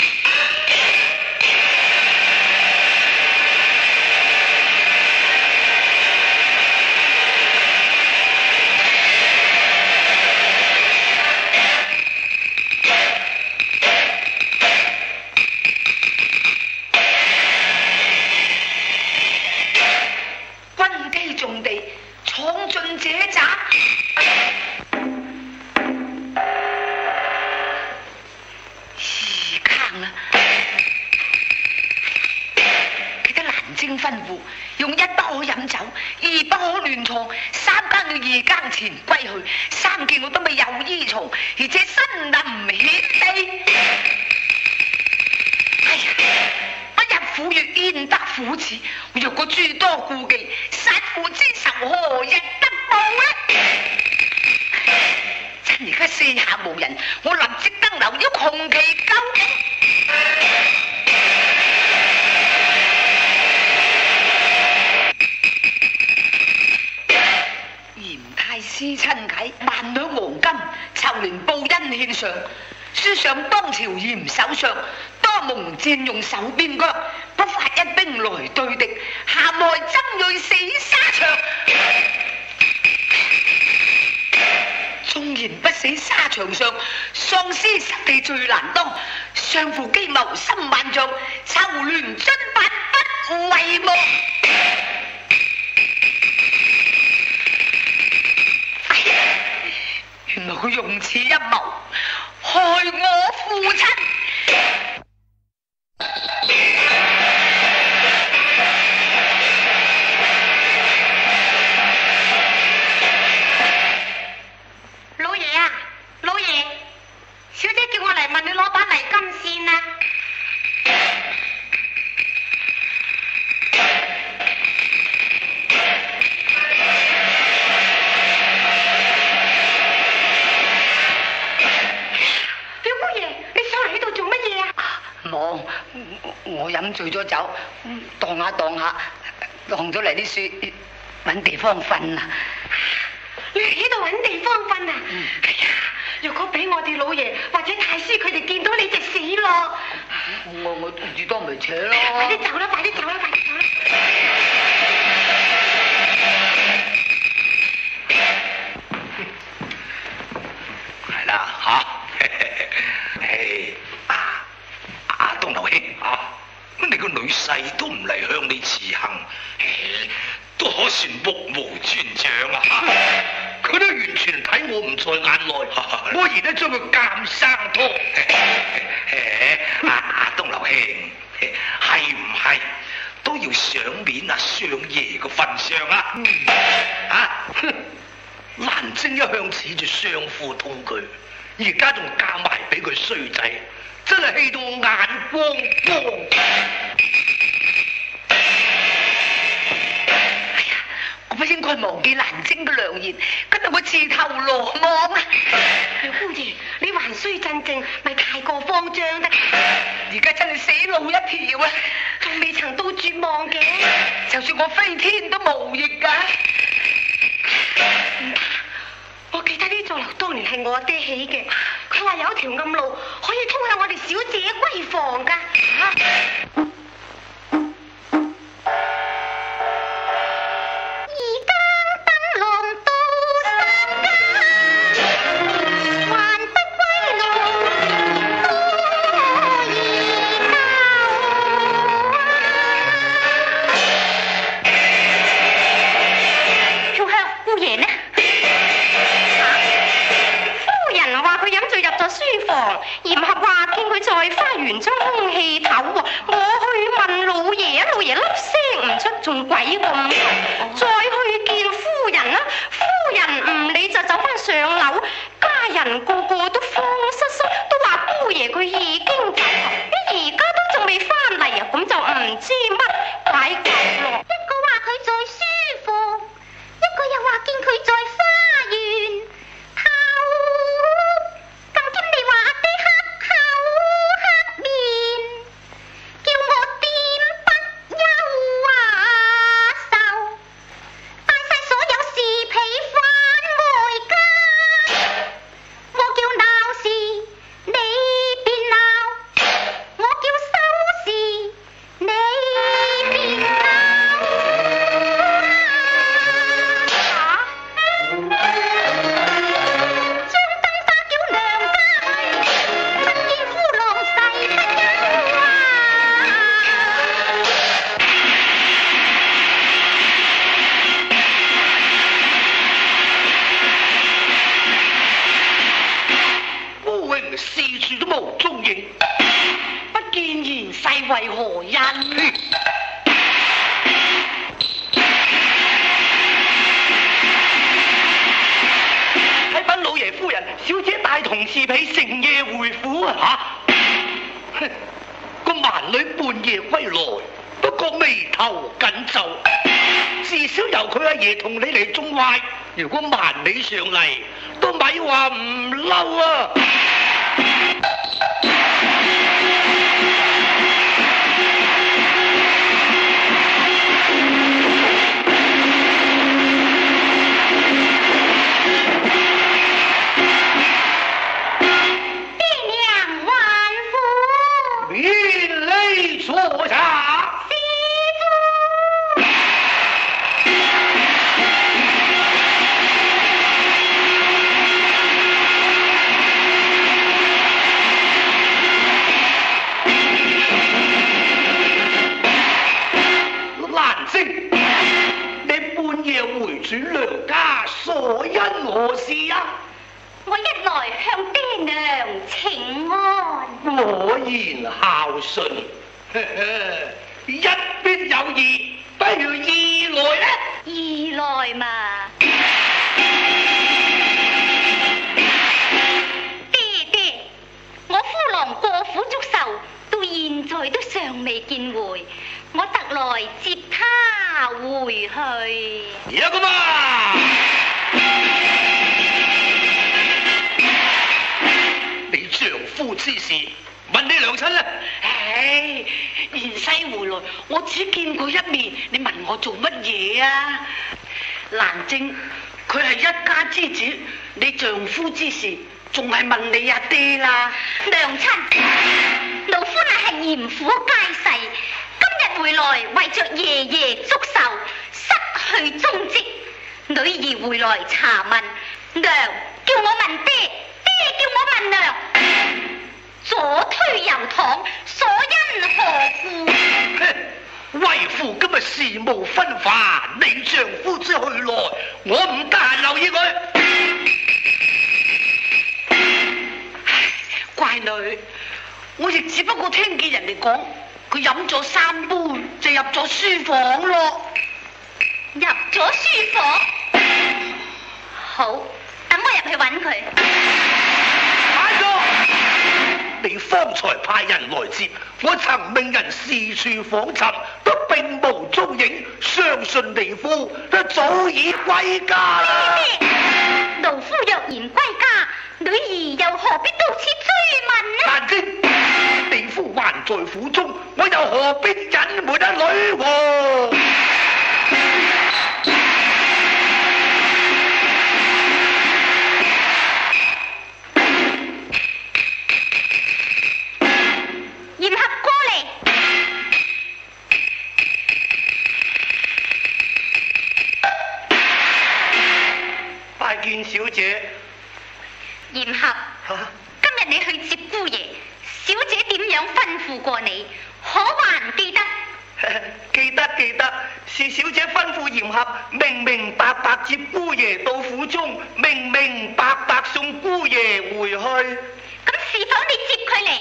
用一不可飲酒，二不可亂闖，三更要二更前歸去，三件我都未有依從，而且身臨險地。哎呀，不入虎穴焉得虎子？我若果諸多顧忌，殺父之仇何日得報呢？趁而家四下無人，我立即登樓要窮其究竟。私親啟萬兩黃金，酬連報恩獻上，書上當朝嚴首相，多蒙佔用手邊腳，不發一兵來對敵，下來爭銳死沙場。縱然不死沙場上，喪屍實地最難當，相父機謀心萬丈，籌聯津八不為夢。原來佢用此陰謀害我父親。 老爺啊，老爺，小姐叫我嚟問你攞把泥金線啊。我飲醉咗酒，蕩下蕩咗嚟啲樹，揾地方瞓啊！你喺度揾地方瞓啊？哎呀，若果俾我哋老爺或者太師佢哋見到你就死咯！我至多咪扯咯！快啲走啦！快啲走啦！快啲走啦！係啦嚇，東流兄啊！你個女婿都唔嚟向你辭行，都可算目無尊長啊！佢都完全睇我唔在眼內，我而家將佢監生拖。東流兄，係唔係都要賞面相爺個份上啊？蘭晶一向恃住相夫痛佢，而家仲嫁埋俾佢衰仔。真係氣到我眼光光！哎呀，我不應該忘記蘭晶嘅良言，今日我自投羅網啊！姑爺，你還需鎮靜，咪太過慌張得。而家真係死路一條啊！仲未曾到絕望嘅，就算我飛天都無益㗎。我記得呢座樓當年係我爹起嘅，佢話有一條暗路可以通向我哋小姐閨房㗎。嚴俠話見佢在花園中空氣唞喎，我去問老爺，老爺粒聲唔出，仲鬼咁再去見夫人啦，夫人唔理就走翻上樓，家人個個都慌失失，都話姑爺佢已經走，而家都仲未翻嚟啊，咁就唔知乜解救咯。一個話佢在書房，一個又話見佢在花園。 無蹤影。 不見賢婿為何因？ 啟稟老爺夫人，小姐帶同侍婢成夜回府啊！ 嚇！個蠻女半夜歸來，不過眉頭緊皺，至少由佢阿爺同你嚟縱壞。如果蠻你上嚟，都咪話唔嬲啊！ 坐下。蘭晶，你半夜回轉娘家，所因何事啊？ 我一來向爹娘請安。 果然孝順。一必有二，不如二來呢？ 二來嘛，爹，我夫郎過府祝壽，到現在都尚未見回，我特來接他回去。 而家咁啊！ 你丈夫之事，問你娘親啦。 唉，賢婿回來，我只見過一面，你問我做乜嘢啊？蘭晶，佢係一家之主，你丈夫之事，仲係問你阿爹啦。 娘親，老夫乃係嚴府佳婿，今日回來為着爺爺祝壽，失去蹤跡。女兒回來查問，娘叫我問爹，爹叫我問娘。左推右搪，所因何故？ 為父今日事務紛繁，你丈夫之去來，我唔得閒留意佢。 乖女，我亦只不過聽見人哋講，佢飲咗3杯就入咗書房咯。 入咗書房？好，等我入去揾佢。 你方才派人來接，我曾命人四處訪尋，都並無蹤影，相信你夫都早已歸家啦。 奴夫若然歸家，女兒又何必到此追問呢？ 蘭晶，你夫還在府中，我又何必隱瞞啊女王？ 嚴俠過嚟。 拜見小姐。 嚴俠，今日你去接姑爺，小姐點樣吩咐過你？可還記得？ 記得，是小姐吩咐嚴俠明明白白接姑爺到府中，明明白白送姑爺回去。 咁是否你接佢嚟？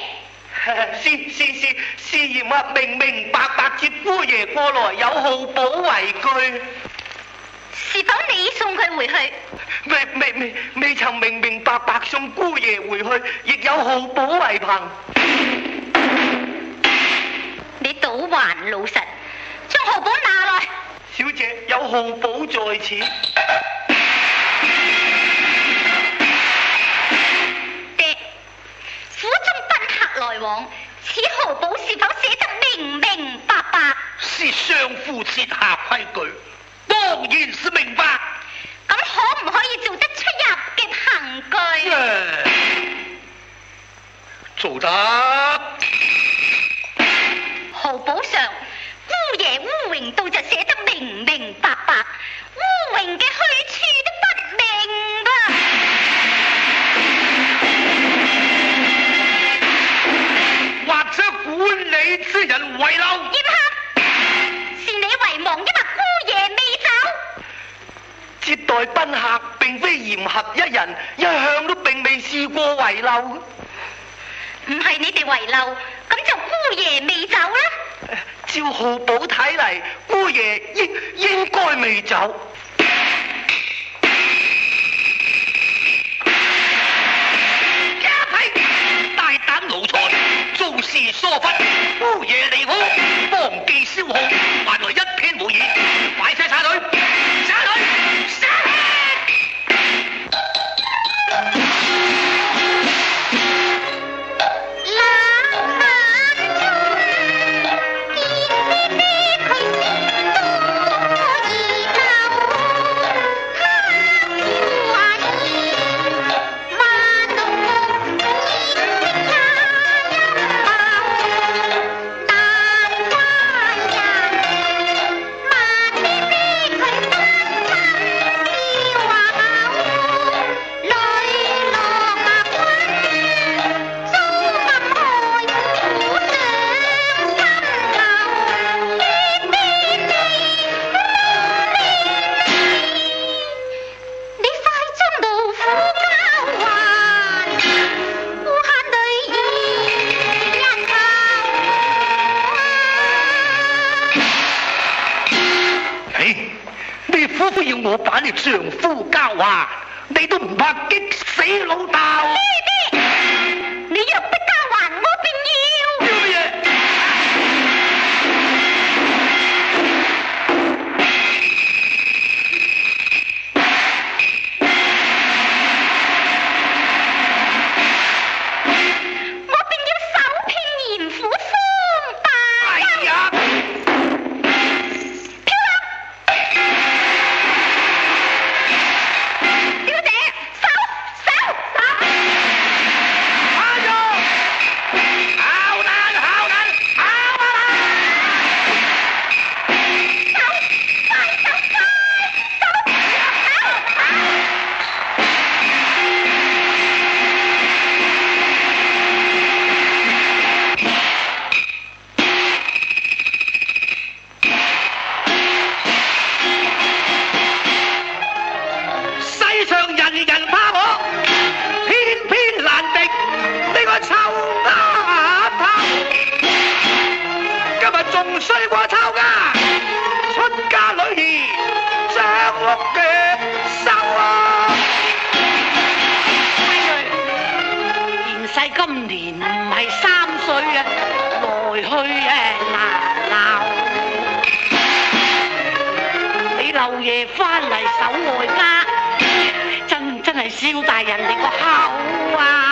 是嚴俠明明白白接姑爺過來，有號寶為據。 是否你送佢回去？ 未曾明明白白送姑爺回去，亦有號寶為憑。 你倒還老實，將號寶拿來。 小姐，有號寶在此。 爹，府中賓客來往，此號寶是否寫得明明白白？ 是相夫設下規矩，當然是明白。 咁可唔可以做得出入嘅憑據？ 做得。 號寶上烏爺烏榮到就寫得明明白白，烏榮嘅去處都不明噃。 或者管理之人遺漏。 嚴俠，是你遺忘，因為姑爺未走。 接待賓客並非嚴俠一人，一向都並未試過遺漏。 唔係你哋遺漏，咁就姑爺未走啦。 照浩寶睇嚟，姑爺應該未走。 大膽奴才，做事疏忽，姑爺離開，忘記消耗，還來一片胡言，快些殺佢！殺佢！殺佢！要我把你丈夫交還，你都唔怕激死老豆？ 你若不交還，我便要。 要乜嘢？ 我便要手遍嚴府雙大哎呀！衰過臭噶，出家女兒着落嘅手啊！ 賢世今年唔係3歲啊，來去難鬧。你漏夜翻嚟守外家，真係燒大人哋個口啊！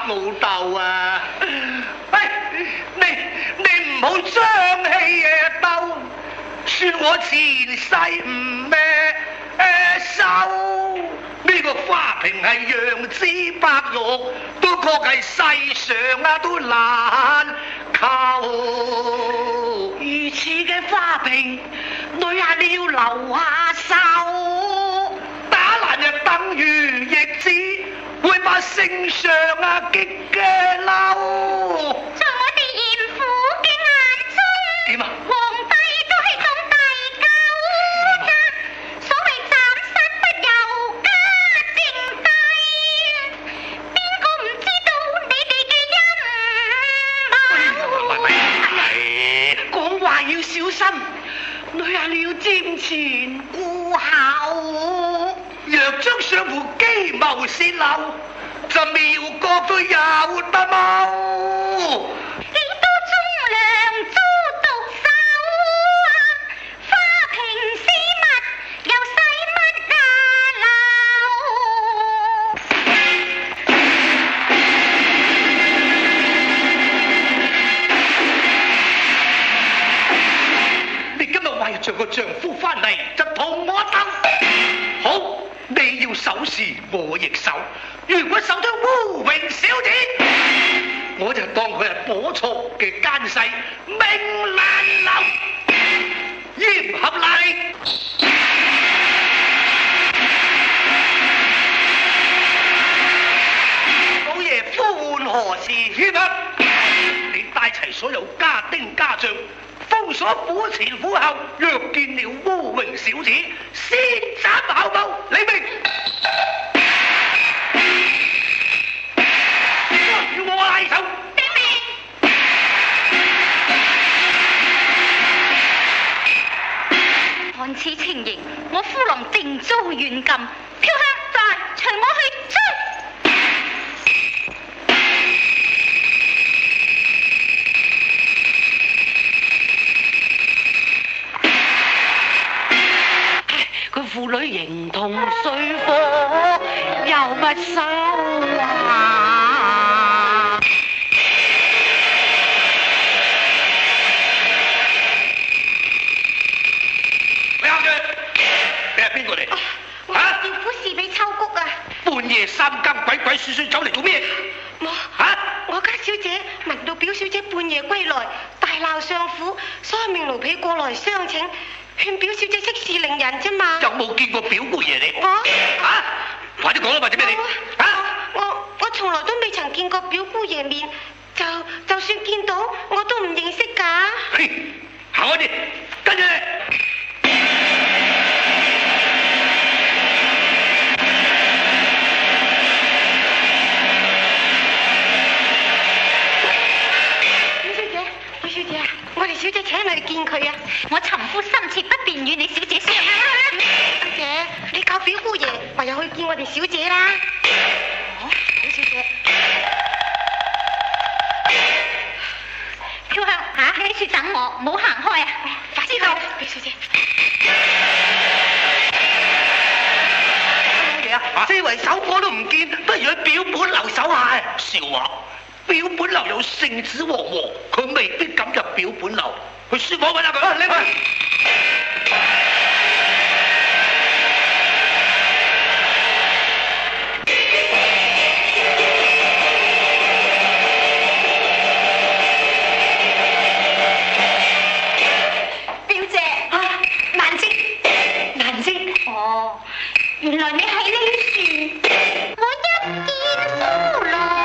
老豆啊！喂，你唔好將氣嘢鬥，算我前世唔收。呢個花瓶係楊枝白玉，都確係世上都難求。 如此嘅花瓶，女啊你要留下手。 打爛就等於逆子，會把聖上激嘅嬲。 在我哋嚴父嘅眼中， 點啊？ 皇帝都係咁大狗㗎。所謂斬殺不由家政帝，邊個唔知道你哋嘅陰謀？ 講話要小心，女啊你要瞻前顧後。 若將上乎機謀泄漏，就妙國都有得冇。 幾多忠良遭毒手啊！花瓶絲襪又使乜你今日為着個丈夫翻嚟，就同我鬥。好。你要守時，我亦守。如果守咗烏榮小姐，我就當佢係火錯嘅奸細，命難留，嚴合禮。老爺呼喚何時？協合，你帶齊所有家丁家將，封鎖府前府後，若見了烏榮小姐，先斬後報，你明？要我拉手？ 看此情形，我夫郎定遭軟禁。飄香在，隨我去追。 佢父女形同水火，又不收啊！ 你啱嘅，你係邊個嚟？ 我係政府侍婢秋谷啊！ 半夜三更鬼鬼祟祟走嚟做咩？ 我家小姐聞到表小姐半夜歸來，大鬧相府，所以命奴婢過來相請。勸表小姐息事寧人啫嘛。 有冇見過表姑爺你？快啲講啦，或者咩你？ 我從來都未曾見過表姑爺面，就算見到我都唔認識㗎。 嘿，行開啲，跟住你。 我哋小姐請你去見佢啊！ 我尋夫心切，不便與你小姐相。 小姐，你教表姑爺唯有去見我哋小姐啦。表小姐， 飄香嚇，喺處等我，唔好行開啊！快啲去，表小姐。 老爺啊，四圍搜火都唔見，不如去表本樓搜下。笑話。表本樓有聖子王和，佢未必敢入表本樓。去書房揾下佢，你去。 表姐蘭姐，哦，原來你喺呢處，我一見夫郎。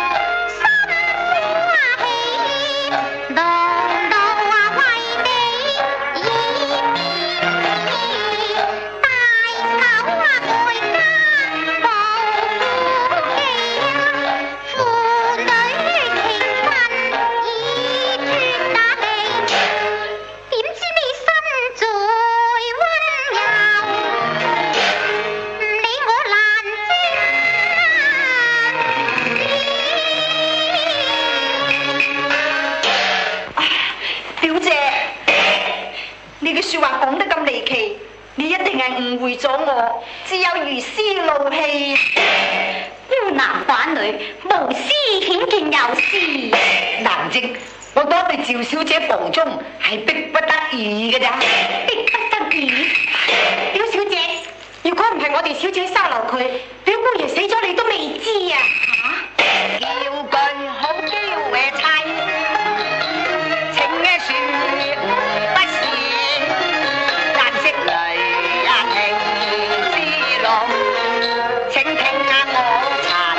誤會咗我，只有如斯怒氣。姑男寡女，無私顯見有事。 蘭靜，我多對趙小姐房中係逼不得已嘅咋。 逼不得已。 表小姐，如果唔係我哋小姐收留佢，表姑爺死咗你都未知啊！ 叫句好嬌嘅妻，情嘅樹不是顏色裏情之龍，請聽下我陳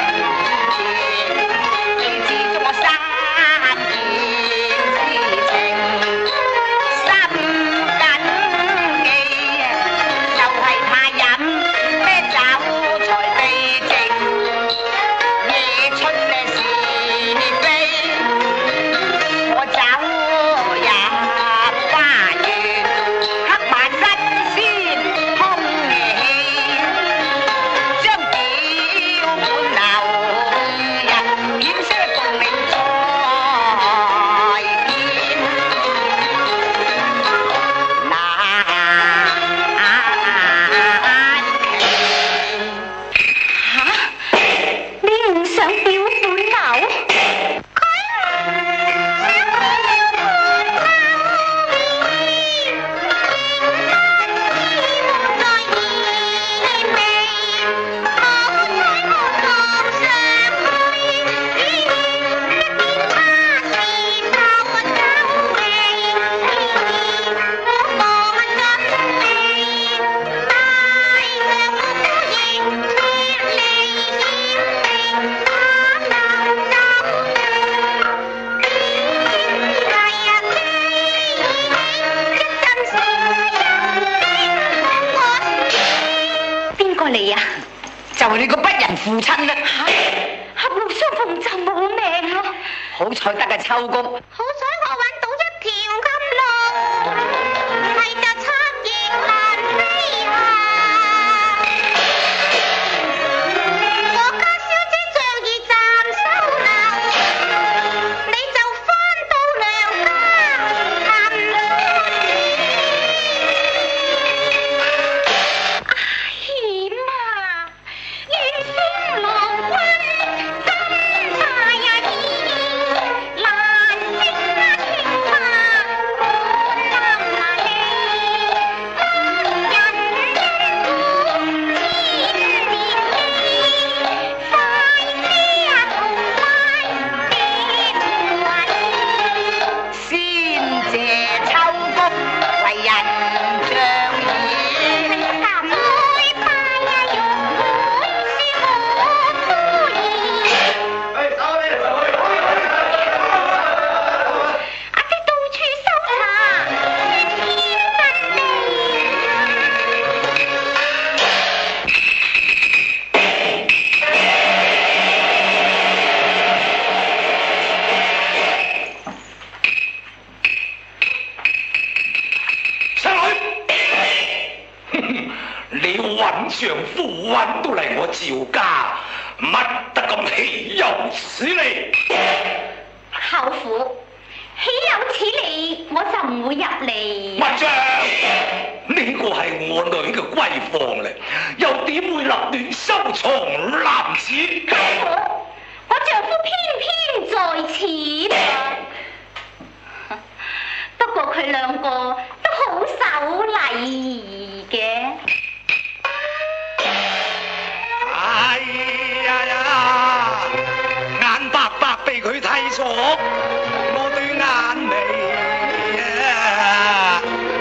言，之中我三件事情，心緊記，就係怕飲啤酒才被靜。夜出嘅是非，我走入花園，黑馬新鮮空氣，將表滿流人險些共你再見。 你唔想表本流？邊個嚟呀？ 就係你個不仁父親啦！ 合路相逢就冇命咯。 好彩得個秋公， 好彩我揾到一條金路，唔係就七翼難飛行。我家小姐仗義暫收留，你就返到娘家談險啊！願星郎君金牌呀難升啊天馬滿南那里，當人因故千年記，快些啊同埋別運。 先謝秋公為人仗義。 南妹拜呀玉妹是我夫兒。阿姐到處搜查，天真細女，你揾丈夫揾到嚟我趙家，乜得咁豈有此理？ 舅父，豈有此理，我就唔會入嚟。 乜張？呢個係我女嘅閨房嚟，又點會立亂收藏男子？ 我丈夫偏偏在此。不過佢兩個都好守禮儀嘅。 哎呀，眼白白被佢睇錯，我對眼眉啊！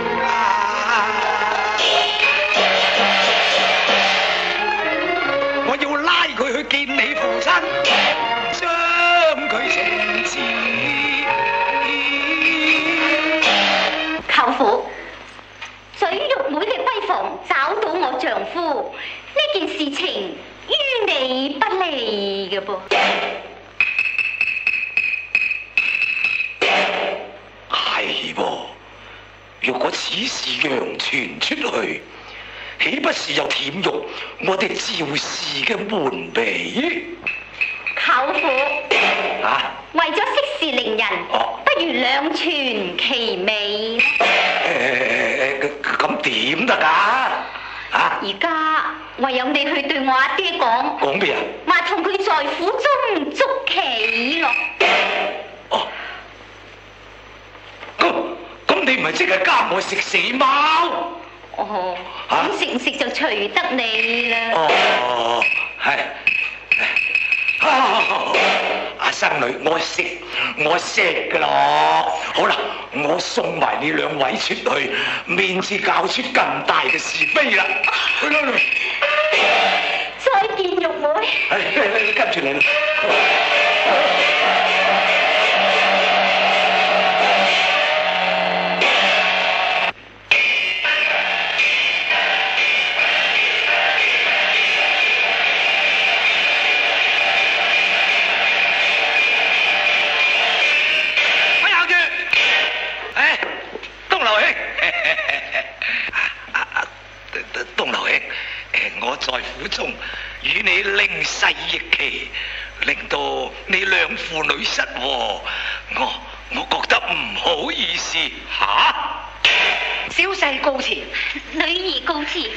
我要拉佢去見你父親，將佢懲治。 舅父，水玉妹嘅閨房找到我丈夫，呢件事情於你不利嘅噃。 係噃，若果此事揚傳出去，豈不是又玷辱我哋趙氏嘅門楣？ 舅父，為咗息事寧人， 哦不如兩全其美。 咁點得㗎？ 而家唯有你去對我阿爹講。 講咩啊？ 話同佢在府中捉棋咯。 哦，咁你唔係即係監我食死貓？ 哦，咁食唔食就隨得你啦。 哦，係。阿生女，我識噶啦。好啦，我送埋你兩位出去，面至搞出咁大嘅是非啦。 再見，玉妹。 係，跟住你啦。我在府中與你令勢逆棋，令到你兩父女失和，我覺得唔好意思吓。 小婿告辭， 女兒告辭。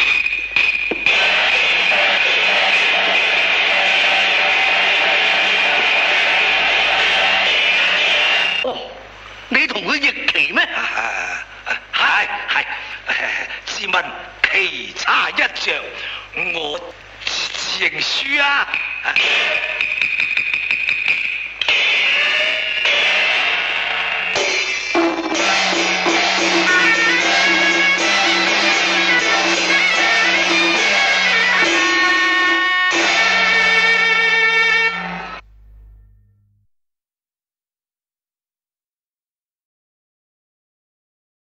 哦，你同佢逆棋咩？ 係，自問棋差一着，我自認輸啊！